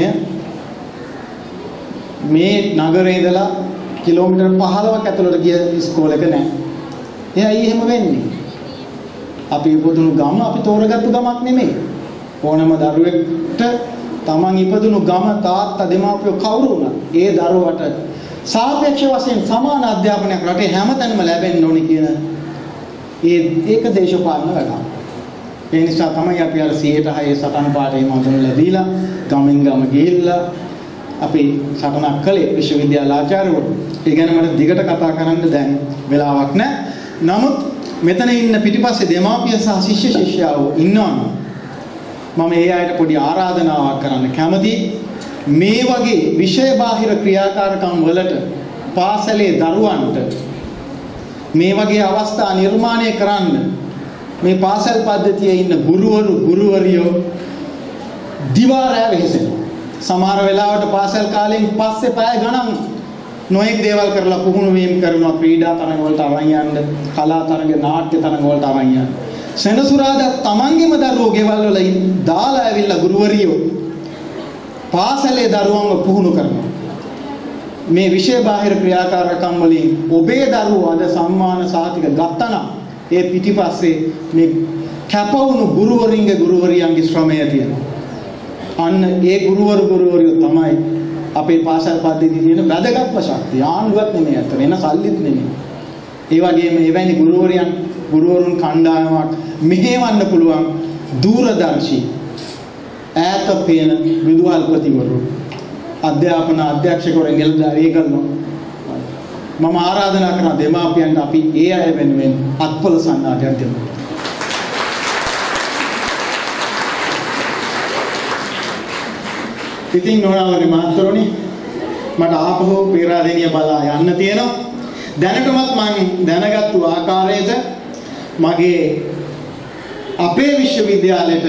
මේ නගරේ ඉඳලා කිලෝමීටර් පහළොවක් ඇතුළට ගිය ඉස්කෝලේක නැහැ. එහයි එහෙම වෙන්නේ. අපි ඉපදුණු ගම අපි තෝරගත්තු ගමක් නෙමෙයි. ඕනම දරුවෙක්ට තමන් ඉපදුණු ගම තාත්තා දෙමාපියෝ කවුරු වුණත් ඒ දරුවට සාපේක්ෂ වශයෙන් සමාන අධ්‍යාපනයක් රටේ හැමතැනම ලැබෙන්න ඕනේ කියන ඒ ඒක දේශපාලන වැඩක්. ඒ නිසා තමයි අපි අර සියයට හය සටන් පාඩේ මඳුනලා දීලා ගමෙන් ගම ගිහිල්ලා අපි සටනක් කළේ විශ්වවිද්‍යාල ආචාර්යවරු. ඒ ගැන මට දිගට කතා කරන්න දැන් වෙලාවක් නැහැ. නමුත් මෙතන ඉන්න පිටිපස්සේ දෙමාපිය සහ ශිෂ්‍ය ශිෂ්‍යාවෝ ඉන්නවනම් මම ඒ අයට පොඩි ආරාධනාවක් කරන්න කැමතියි. මේ වගේ විෂය බාහිර ක්‍රියාකාරකම් වලට පාසලේ දරුවන්ට මේ වගේ අවස්ථා නිර්මාණය කරන්න මේ පාසල් පද්ධතියේ ඉන්න ගුරුවරු ගුරුවරියෝ දිවා රැ වෙහෙසෙනවා. සමහර වෙලාවට පාසල් කාලෙන් පස්සේ පැය ගණන් නොඑක් දේවල් කරලා පුහුණු වීම කරනවා. ක්‍රීඩා තරඟ වලට අරන් යන්න, කලා තරඟ, නාට්‍ය තරඟ වලට අරන් යන්න. සෙනසුරාදා තමන්ගේම දරුවෝ ගෙවල් වල දාලා ඇවිල්ලා ගුරුවරියෝ පාසලේ දරුවන්ව පුහුණු කරනවා. මේ විෂය බාහිර ක්‍රියාකාරකම් වලින් ඔබේ දරුවෝ අද සම්මාන සාතික ගත්තා නම් ඒ පිටිපස්සේ මේ කැපවුණු ගුරුවරින්ගේ ගුරුවරියන්ගේ ශ්‍රමය තියෙනවා. අන්න ඒ ගුරුවරු ගුරුවරියෝ තමයි අපේ පාසල් පද්ධතියේ තියෙන වැදගත්ම ශක්තිය. ආණ්ඩුවක් නෙමෙයි අතන එන සල්ලිත් නෙමෙයි. ඒ වගේම එවැනි ගුරුවරයන් ගුරුවරුන් කණ්ඩායමක් මෙහෙවන්න පුළුවන් දූරදර්ශී ඈත පේන විදුහල්පතිවරු අධ්‍යාපන අධ්‍යක්ෂකවරු නිලධාරී කරනවා. මම ආරාධනා කරන දෙමාපියන්ට අපි ඒ අය වෙනුවෙන් අත්පොළ සන්නාදයක් දෙමු. ඉතින් නොනවනේ මාත්‍රෝනි මට ආපහු පේරාදෙනිය බලා යන්න තියෙනවා. දැනටමත් මම දැනගත්තු ආකාරයට මගේ අපේ විශ්වවිද්‍යාලයට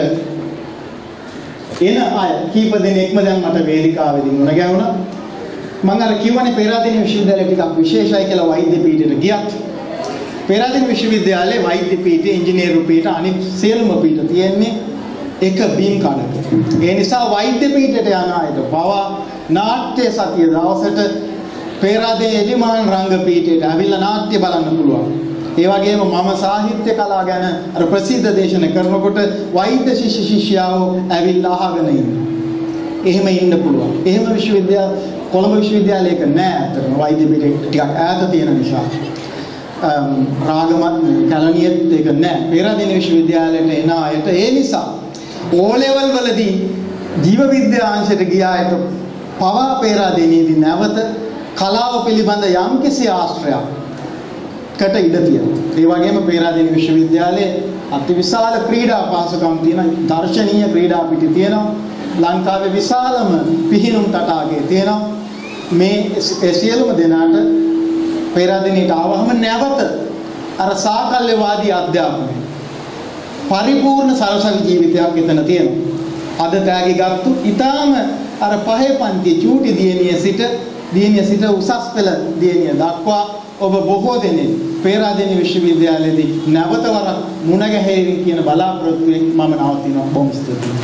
එන අය කීප දෙනෙක්ම දැන් මට වේදිකාවේදී මුණ ගැහුණා. මම අර කියවනේ පේරාදෙනිය විශ්වවිද්‍යාලය ටිකක් විශේෂයි කියලා වෛද්‍ය පීඨයට ගියත් පේරාදෙනිය විශ්වවිද්‍යාලයේ වෛද්‍ය පීඨය, ඉංජිනේරු පීඨ, අනිත් සියලුම පීඨ තියෙන්නේ එක බිම් කඩක. ඒ නිසා වෛද්‍ය පීඨයට යන අයට පවා නාට්‍ය සතිය දවසට පේරාදෙනිය එලිමාන් රංග පීඨයට ඇවිල්ලා නාට්‍ය බලන්න පුළුවන්. ඒ වගේම මම සාහිත්‍ය කලාව ගැන අර ප්‍රසිද්ධ දේශන කරනකොට වෛද්‍ය ශිෂ්‍ය ශිෂ්‍යාව ඇවිල්ලා අහගෙන ඉන්නවා. එහෙම ඉන්න පුළුවන්. එහෙම විශ්වවිද්‍යාල කොළඹ විශ්වවිද්‍යාලයක නෑ අතරම වෛද්‍ය පිටේ ටිකක් ඈත තියෙන නිසා. රාගමත් කැලණියෙත් ඒක නෑ. පේරාදෙණිය විශ්වවිද්‍යාලයට එන අයට ඒ නිසා ඕ ලෙවල් වලදී ජීව විද්‍යා අංශයට ගිය අයට පවා පේරාදෙණියේදී නැවත කලාව පිළිබඳ යම්කිසි ආශ්‍රයයකට ඉඩ තියෙනවා. ඒ වගේම පේරාදෙණිය විශ්වවිද්‍යාලයේ අතිවිශාල ක්‍රීඩා පහසුකම් තියෙන දර්ශනීය ක්‍රීඩා පිටි තියෙනවා. ලංකාවේ විශාලම පිහිනුම් තටාකය තියෙනවා. මේ සියලුම දෙනාට පේරාදෙණියට ආවහම නැවත අර සාකල්‍යවාදී අධ්‍යාපනය පරිපූර්ණ සරසවි ජීවිතයක් එතන තියෙනවා. අද තෑගි ගත්තු ඊටාම අර පහේ පන්තියේ චූටි දියණිය සිට දියණිය සිට උසස් පෙළ දියණිය දක්වා ඔබ බොහෝ දෙනෙක් පේරාදෙණිය විශ්වවිද්‍යාලයේදී නැවත වරක් මුණ ගැහෙවි කියන බලාපොරොත්තුවෙන් මම නවතිනවා. බොහොම ස්තුතියි.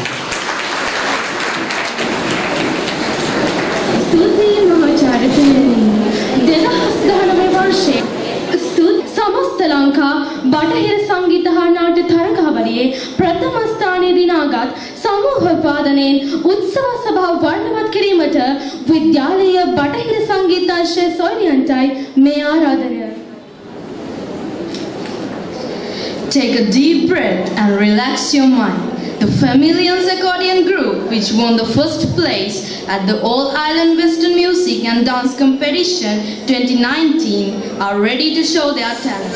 ස්තුතියි මහාචාර්යතුමනි. දෙදහස් දහනවය වර්ෂයේ समस्त लंका बटहिर संगीत हा नाट्य තරගාවලියේ ප්‍රථම ස්ථානයේ දිනාගත් සමූහ වාදනයෙන් උත්සව සභාව වර්ණවත් කිරීමට විද්‍යාලීය බටහිර සංගීත අංශයේ සොයනියන්ටයි මේ ආරාධනය. Take a deep breath and relax your mind. The Familians Accordion Group, which won the first place at the All Ireland Western Music and Dance Competition twenty nineteen, are ready to show their talent.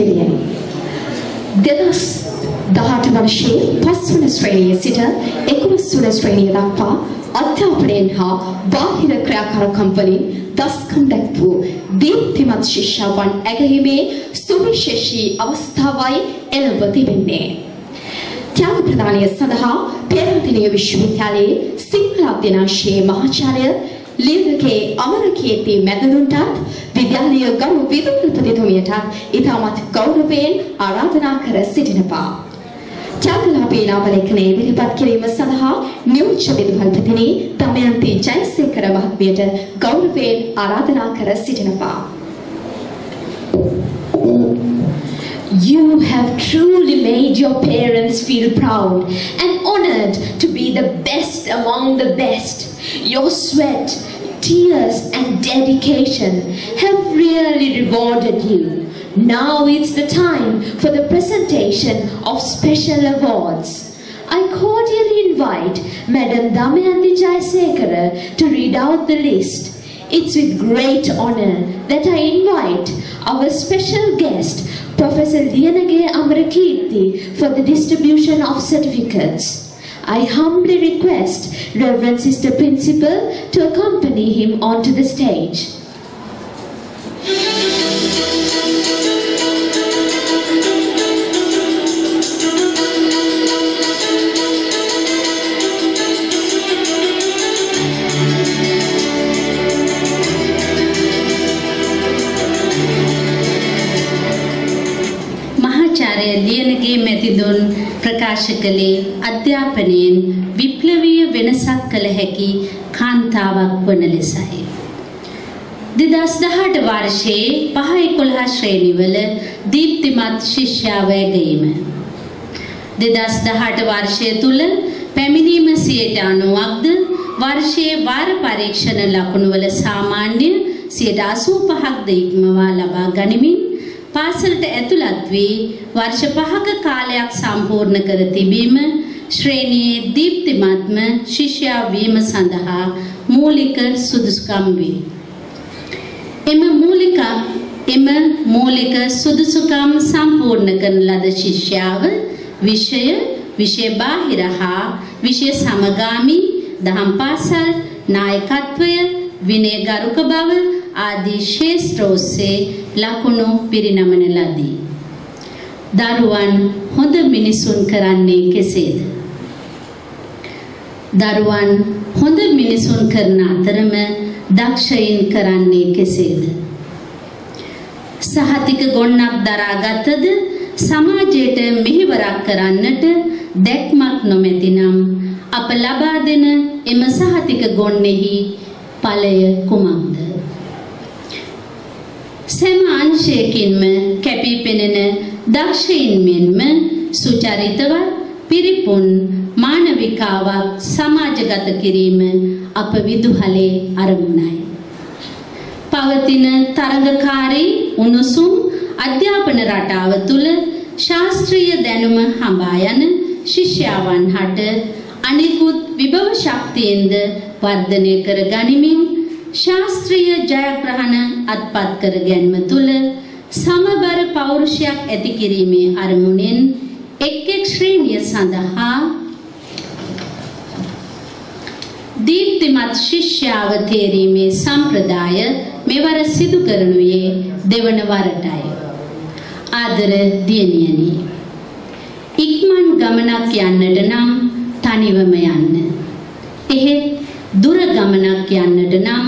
සොහිරියනි. දෙදහස් දහඅට වර්ෂයේ පස්වන ශ්‍රේණියේ සිට එකොළොස් වන ශ්‍රේණිය දක්වා අධ්‍යාපනයෙන් හා බාහිර ක්‍රියාකාරකම් වලින් දස්කම් දැක් වූ දීප්තිමත් ශිෂ්‍යාවන් ඇගැහිමේ සුවිශේෂී අවස්ථාවයි එළඹ තිබෙන්නේ. ත්‍යාග ප්‍රදානය සඳහා පෙරදිනිය විශ්වවිද්‍යාලයේ සිංහල අධ්‍යනාංශයේ මහාචාර්ය ලියනකේ අමරකීර්ති මැදළුන්ටත් විද්‍යාලීය ගරු විදුහල්පතිතුමියටත් ඉතාමත් ගෞරවයෙන් ආරාධනා කර සිටිනවා. ත්‍යාගලාභී නාමලේඛනයේ ඉදිරිපත් කිරීම සඳහා නියෝජ්‍ය විදුහල්පතිනි දමයන්ති ජයසේකර මහත්මියට ගෞරවයෙන් ආරාධනා කර සිටිනවා. You have truly made your parents feel proud and honored to be the best among the best. Your sweat, tears and dedication have really rewarded you. Now it's the time for the presentation of special awards. I cordially invite Madam Damayanti Jayasekara to read out the list. It's with great honor that I invite our special guest, Professor Liyanage Amarakirti, for the distribution of certificates. I humbly request Reverend Sister Principal to accompany him onto the stage. Liyanage මැතිදුන් ප්‍රකාශ කළේ අධ්‍යාපනයෙන් විප්ලවීය වෙනසක් කළ හැකි කාන්තාවක් වන ලෙසයි. දෙදහස් දහඅට වර්ෂයේ පහ එකොළහ ශ්‍රේණිවල දීප්තිමත් ශිෂ්‍යාව ඇගීම. දෙදහස් දහඅට වර්ෂය තුල පැමිණීම සියයට අනූවක්ද වර්ෂයේ වාර පරීක්ෂණ ලකුණුවල සාමාන්‍ය සියයට අසූ පහක්ද ඉක්මවා ලබා ගනිමින් පාසලට ඇතුළත් වී වර්ෂ පහක කාලයක් සම්පූර්ණ කර තිබීම ශ්‍රේණියේ දීප්තිමත්ම ශිෂ්‍යා වීම සඳහා මූලික සුදුසුකම් වේ. එම මූලික එම මූලික සුදුසුකම් සම්පූර්ණ කරන ලද ශිෂ්‍යාව විෂය, විෂය බාහිර හා විෂය සමගාමී දහම් පාසල්, නායකත්වය, විනයගරුක බව ආදී ශේෂ්ත්‍ර ඔස්සේ ලකුණු පිරිනමන ලදී. දරුවන් හොඳ මිනිසුන් කරන්නේ කෙසේද? දරුවන් හොඳ මිනිසුන් කරන අතරම දක්ෂයින් කරන්නේ කෙසේද? සහතික ගොන්නක් දරාගත්තද සමාජයට මෙහෙවරක් කරන්නට දැක්මක් නොමැතිනම් අප ලබා දෙන එම සහතික ගොන්නෙහි ඵලය කුමක්ද? සෑම අංශයකින්ම කැපී පෙනෙන දක්ෂයින් මෙන්ම සුචරිතවත් පිරිපුන් මානවිකාවක් සමාජගත කිරීම අප විදුහලේ අරමුණයි. පවතින තරඟකාරී උණුසුම් අධ්‍යාපන රටාව තුළ ශාස්ත්‍රීය දැනුම හඹා යන ශිෂ්‍යාවන් හට අනිකුත් විභව ශක්තියෙන්ද වර්ධනය කර ගනිමින් ශාස්ත්‍රීය ජයග්‍රහණ අත්පත් කර ගැනීම තුළ සමබර පෞරුෂයක් ඇති කිරීමේ අරමුණෙන් එක් එක් ශ්‍රේණිය සඳහා දීප්තිමත් ශිෂ්‍යාව තේරීමේ සම්ප්‍රදාය මෙවර සිදු කරනුයේ දෙවන වරටයි. ආදර දියණියනි, ඉක්මන් ගමනක් යන්නට නම් තනිවම යන්න. එහෙත් දුර ගමනක් යන්නට නම්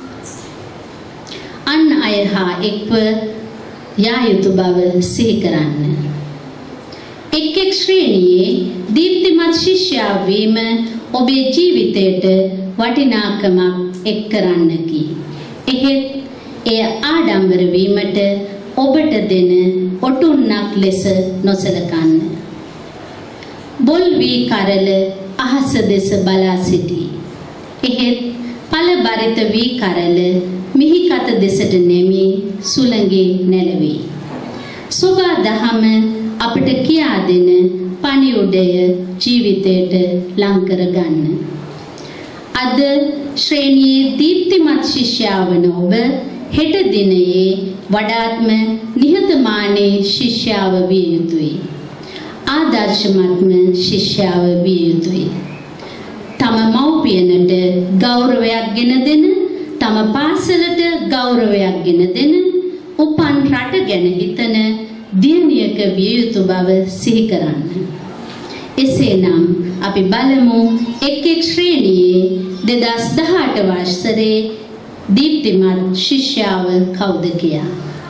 අන් අය හා එක්ව යා යුතු බව සිහි කරන්න. එක් එක් ශ්‍රේණියේ දීප්තිමත් ශිෂ්‍යා වීම ඔබේ ජීවිතයට වටිනාකමක් එක් කරන්නකි. එහෙත් එය ආඩම්බර වීමට ඔබට දෙන ඔටුන්නක් ලෙස නොසලකන්න. බොල් වී කරල අහස දෙස බලා සිටී. එහෙත් පළ බරිත වී කරල මිහිකත දෙසට නැමී සුළඟේ නැලවී. සෝබා දහම අපට කියා දෙන පණිවුඩය ජීවිතයට ලං කර ගන්න. අද ශ්‍රේණියේ දීප්තිමත් ශිෂ්‍යාවන ඔබ හෙට දිනයේ වඩාත්ම නිහතමානී ශිෂ්‍යාව විය යුතුයි. ආදර්ශමත්ම ශිෂ්‍යාව විය යුතුයි. තම මව්පියනට ගෞරවයක් ගෙන දෙන, තම පාසලට ගෞරවයක් ගෙන දෙන, උපන් රට ගැන හිතන දියණියක විය යුතු බව සිහි කරන්න. එසේනම් අපි බලමු එක් එක් ශ්‍රේණියේ දෙදහස් දහඅට වසරේ දීප්තිමත් ශිෂ්‍යාව කවුද කියා.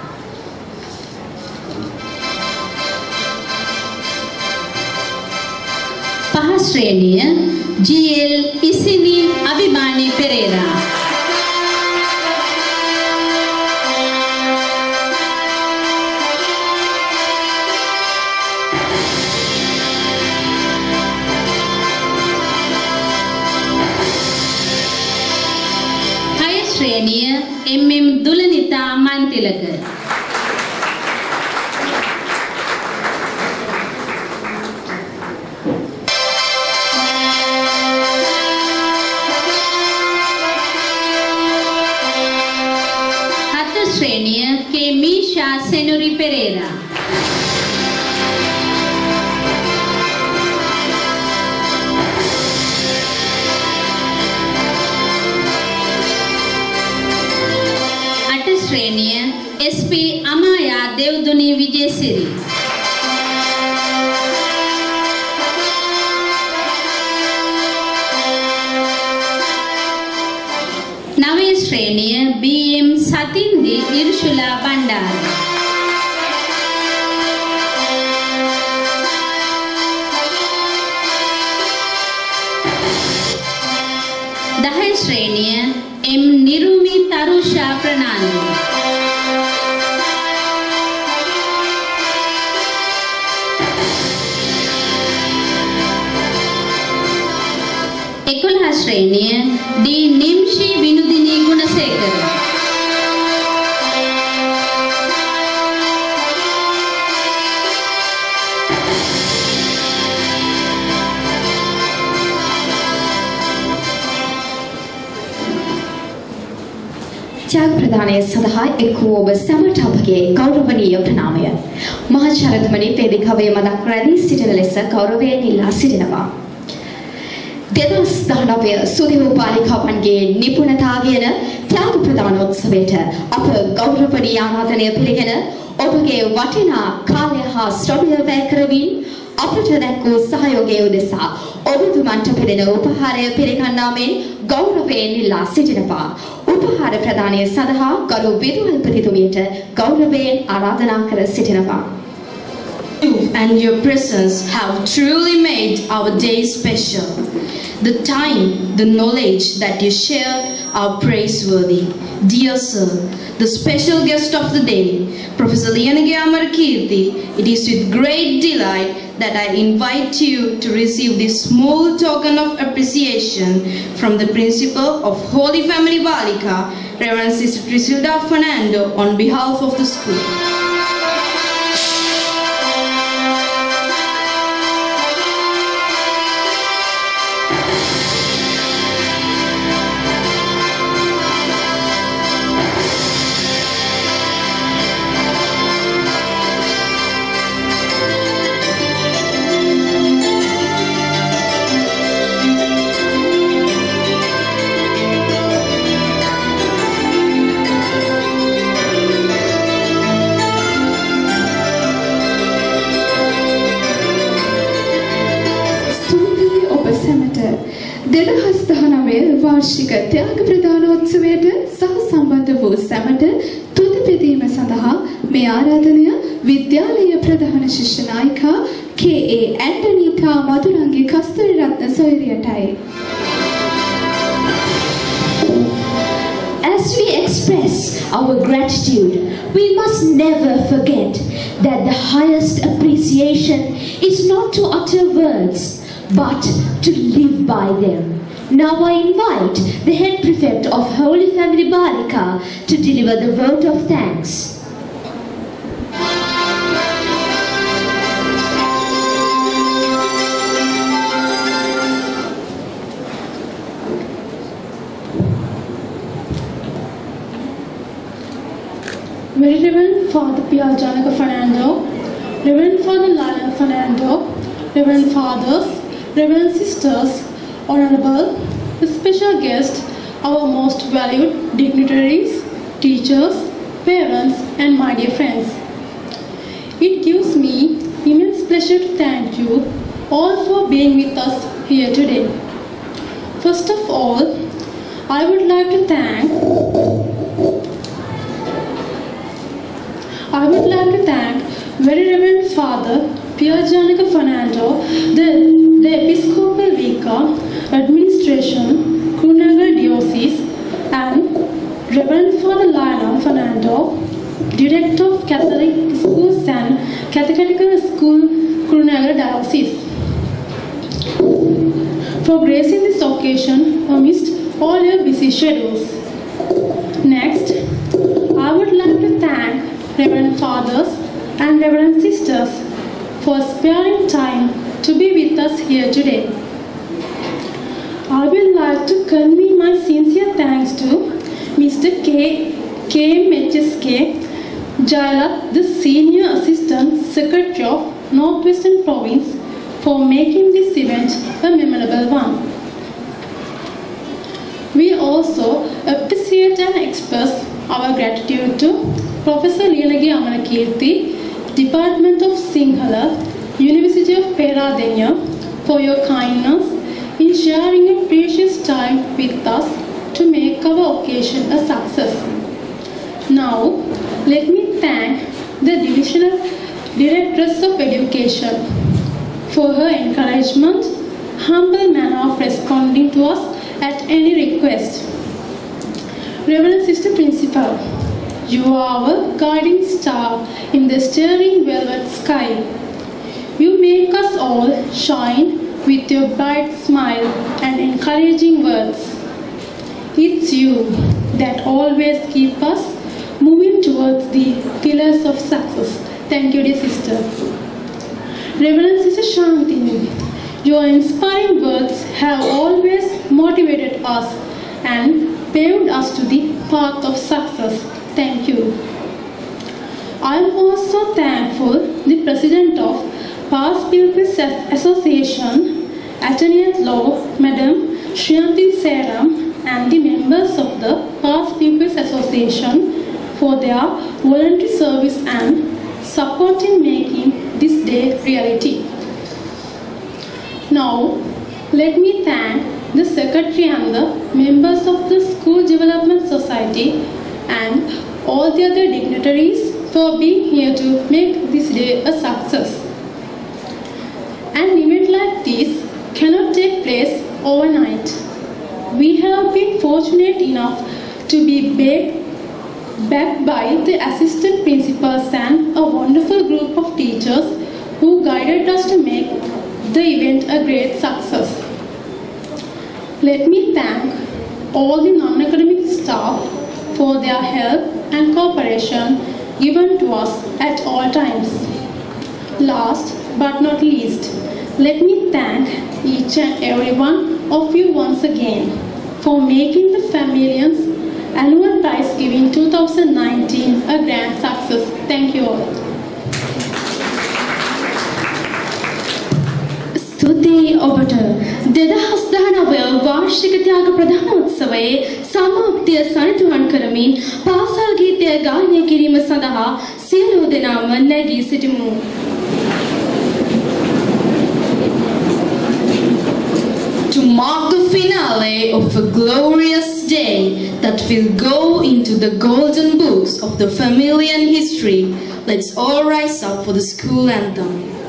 පහ ශ්‍රේණිය ජී එල් ඉසිනි අභිමානී පෙරේරා. ශ්‍රේණිය එම් එම් දුලනිතා මන්තිලක. හත ශ්‍රේණිය කේ මීෂා සෙනුරි පෙරේරා. ශ්‍රේණිය එස් පී අමායා දෙව්දුනී විජේසිරි. නවය ශ්‍රේණිය බී එම් සතින්දි ඉර්ෂුලා බණ්ඩාර. දහය ශ්‍රේණිය එම් නිරුමි තරුෂා ප්‍රනාන්දු. එකොළහ ශ්‍රේණිය ඩී නිම්ෂි විනුදිනී ගුණසේකර. ත්‍යාග ප්‍රදානය සඳහා එක් වූ ඔබ සැමට අපගේ ගෞරවනීය ප්‍රණාමය. මහාචාර්යතුමනි වේදිකාවේ මදක් රැඳී සිටින ලෙස ගෞරවයෙන් ඉල්ලා සිටිනවා. දෙදහස් දහනවය සුදේව බාලිකාවන්ගේ නිපුණතා කියන ත්‍යාග ප්‍රදානෝත්සවයට අප ගෞරවනීය ආරාධනය පිළිගෙන ඔබගේ වටිනා කාලය හා ශ්‍රමය වැය කරමින් අපට දැක්වූ සහයෝගය උදෙසා ඔබතුමන්ට පිළිදෙන උපහාරය පිළිගන්නා මෙන් ගෞරවයෙන් ඉල්ලා සිටිනවා. උපහාර ප්‍රදානය සඳහා ගරු විදුහල්පතිතුමියට ගෞරවයෙන් ආරාධනා කර සිටිනවා. You and your presence have truly made our day special. The time, the knowledge that you share are praiseworthy. Dear sir, the special guest of the day, Professor Liyanage Amarkirti, it is with great delight that I invite you to receive this small token of appreciation from the principal of Holy Family Balika, Reverend Sister Trisilda Fernando, on behalf of the school. දෙදහස් දහනවය වාර්ෂික ත්‍යාග ප්‍රදානෝත්සවයට සහ සම්බන්ධ වූ සැමට තුති පෙදීම සඳහා මේ ආරාධනය විද්‍යාලීය ප්‍රධාන ශිෂ්‍ය නායිකා කේ ඒ ඇන්ටනීටා මදුරංගි කස්තුරි රත්න සොයුරියටයි. As we express our gratitude, we must never forget that the highest appreciation is not to utter words, but to live by them. Now I invite the head prefect of Holy Family Balika to deliver the vote of thanks. Very Reverend Father Pierre Janaka Fernando, Reverend Father Lionel Fernando, Reverend Fathers, Reverend Sisters, Honorable, special guests, our most valued dignitaries, teachers, parents, and my dear friends. It gives me immense pleasure to thank you all for being with us here today. First of all, I would like to thank I would like to thank Very Reverend Father Pierre Janaka Fernando, the, the Episcopal Vicar, Administration, Kurunegala Diocese, and Reverend Father Lionel Fernando, Director of Catholic Schools and Catechetical School, Kurunegala Diocese, for gracing this occasion amidst all your busy schedules. Next, I would like to thank Reverend Fathers and Reverend Sisters for sparing time to be with us here today. I would like to convey my sincere thanks to Mister K. K. M H S K. Jailat, the Senior Assistant Secretary of Northwestern Province, for making this event a memorable one. We also appreciate and express our gratitude to Professor Liyanagi Amanakirti, Department of Sinhala, University of Peradeniya, for your kindness in sharing your precious time with us to make our occasion a success. Now, let me thank the Divisional Directress of Education for her encouragement, humble manner of responding to us at any request. Reverend Sister Principal, you are our guiding star in the stirring velvet sky. You make us all shine with your bright smile and encouraging words. It's you that always keep us moving towards the pillars of success. Thank you, dear sister. Reverend Sister Shantini, your inspiring words have always motivated us and paved us to the path of success. Thank you. I am also thankful the President of Past Pupils Association, Attorney at Law, Madam Shriyanti Seram, and the members of the Past Pupils Association for their voluntary service and support in making this day reality. Now, let me thank the Secretary and the members of the School Development Society and all the other dignitaries for being here to make this day a success. An event like this cannot take place overnight. We have been fortunate enough to be backed by the assistant principals and a wonderful group of teachers who guided us to make the event a great success. Let me thank all the non-academic staff for their help and cooperation given to us at all times. Last but not least, let me thank each and every one of you once again for making the Familians Annual Prize Giving twenty nineteen a grand success. Thank you all. ස්තුතියි ඔබට දෙදහස් දහනවය වාර්ෂික ත්‍යාග ප්‍රධාන උත්සවයේ සමාප්තිය සනිටුහන් කරමින් පාසල් ගීතය ගායනය කිරීම සඳහා සියලු දෙනාම නැගී සිටිමු. To mark the finale of a glorious day that will go into the golden books of the Familian history, let's all rise up for the school anthem.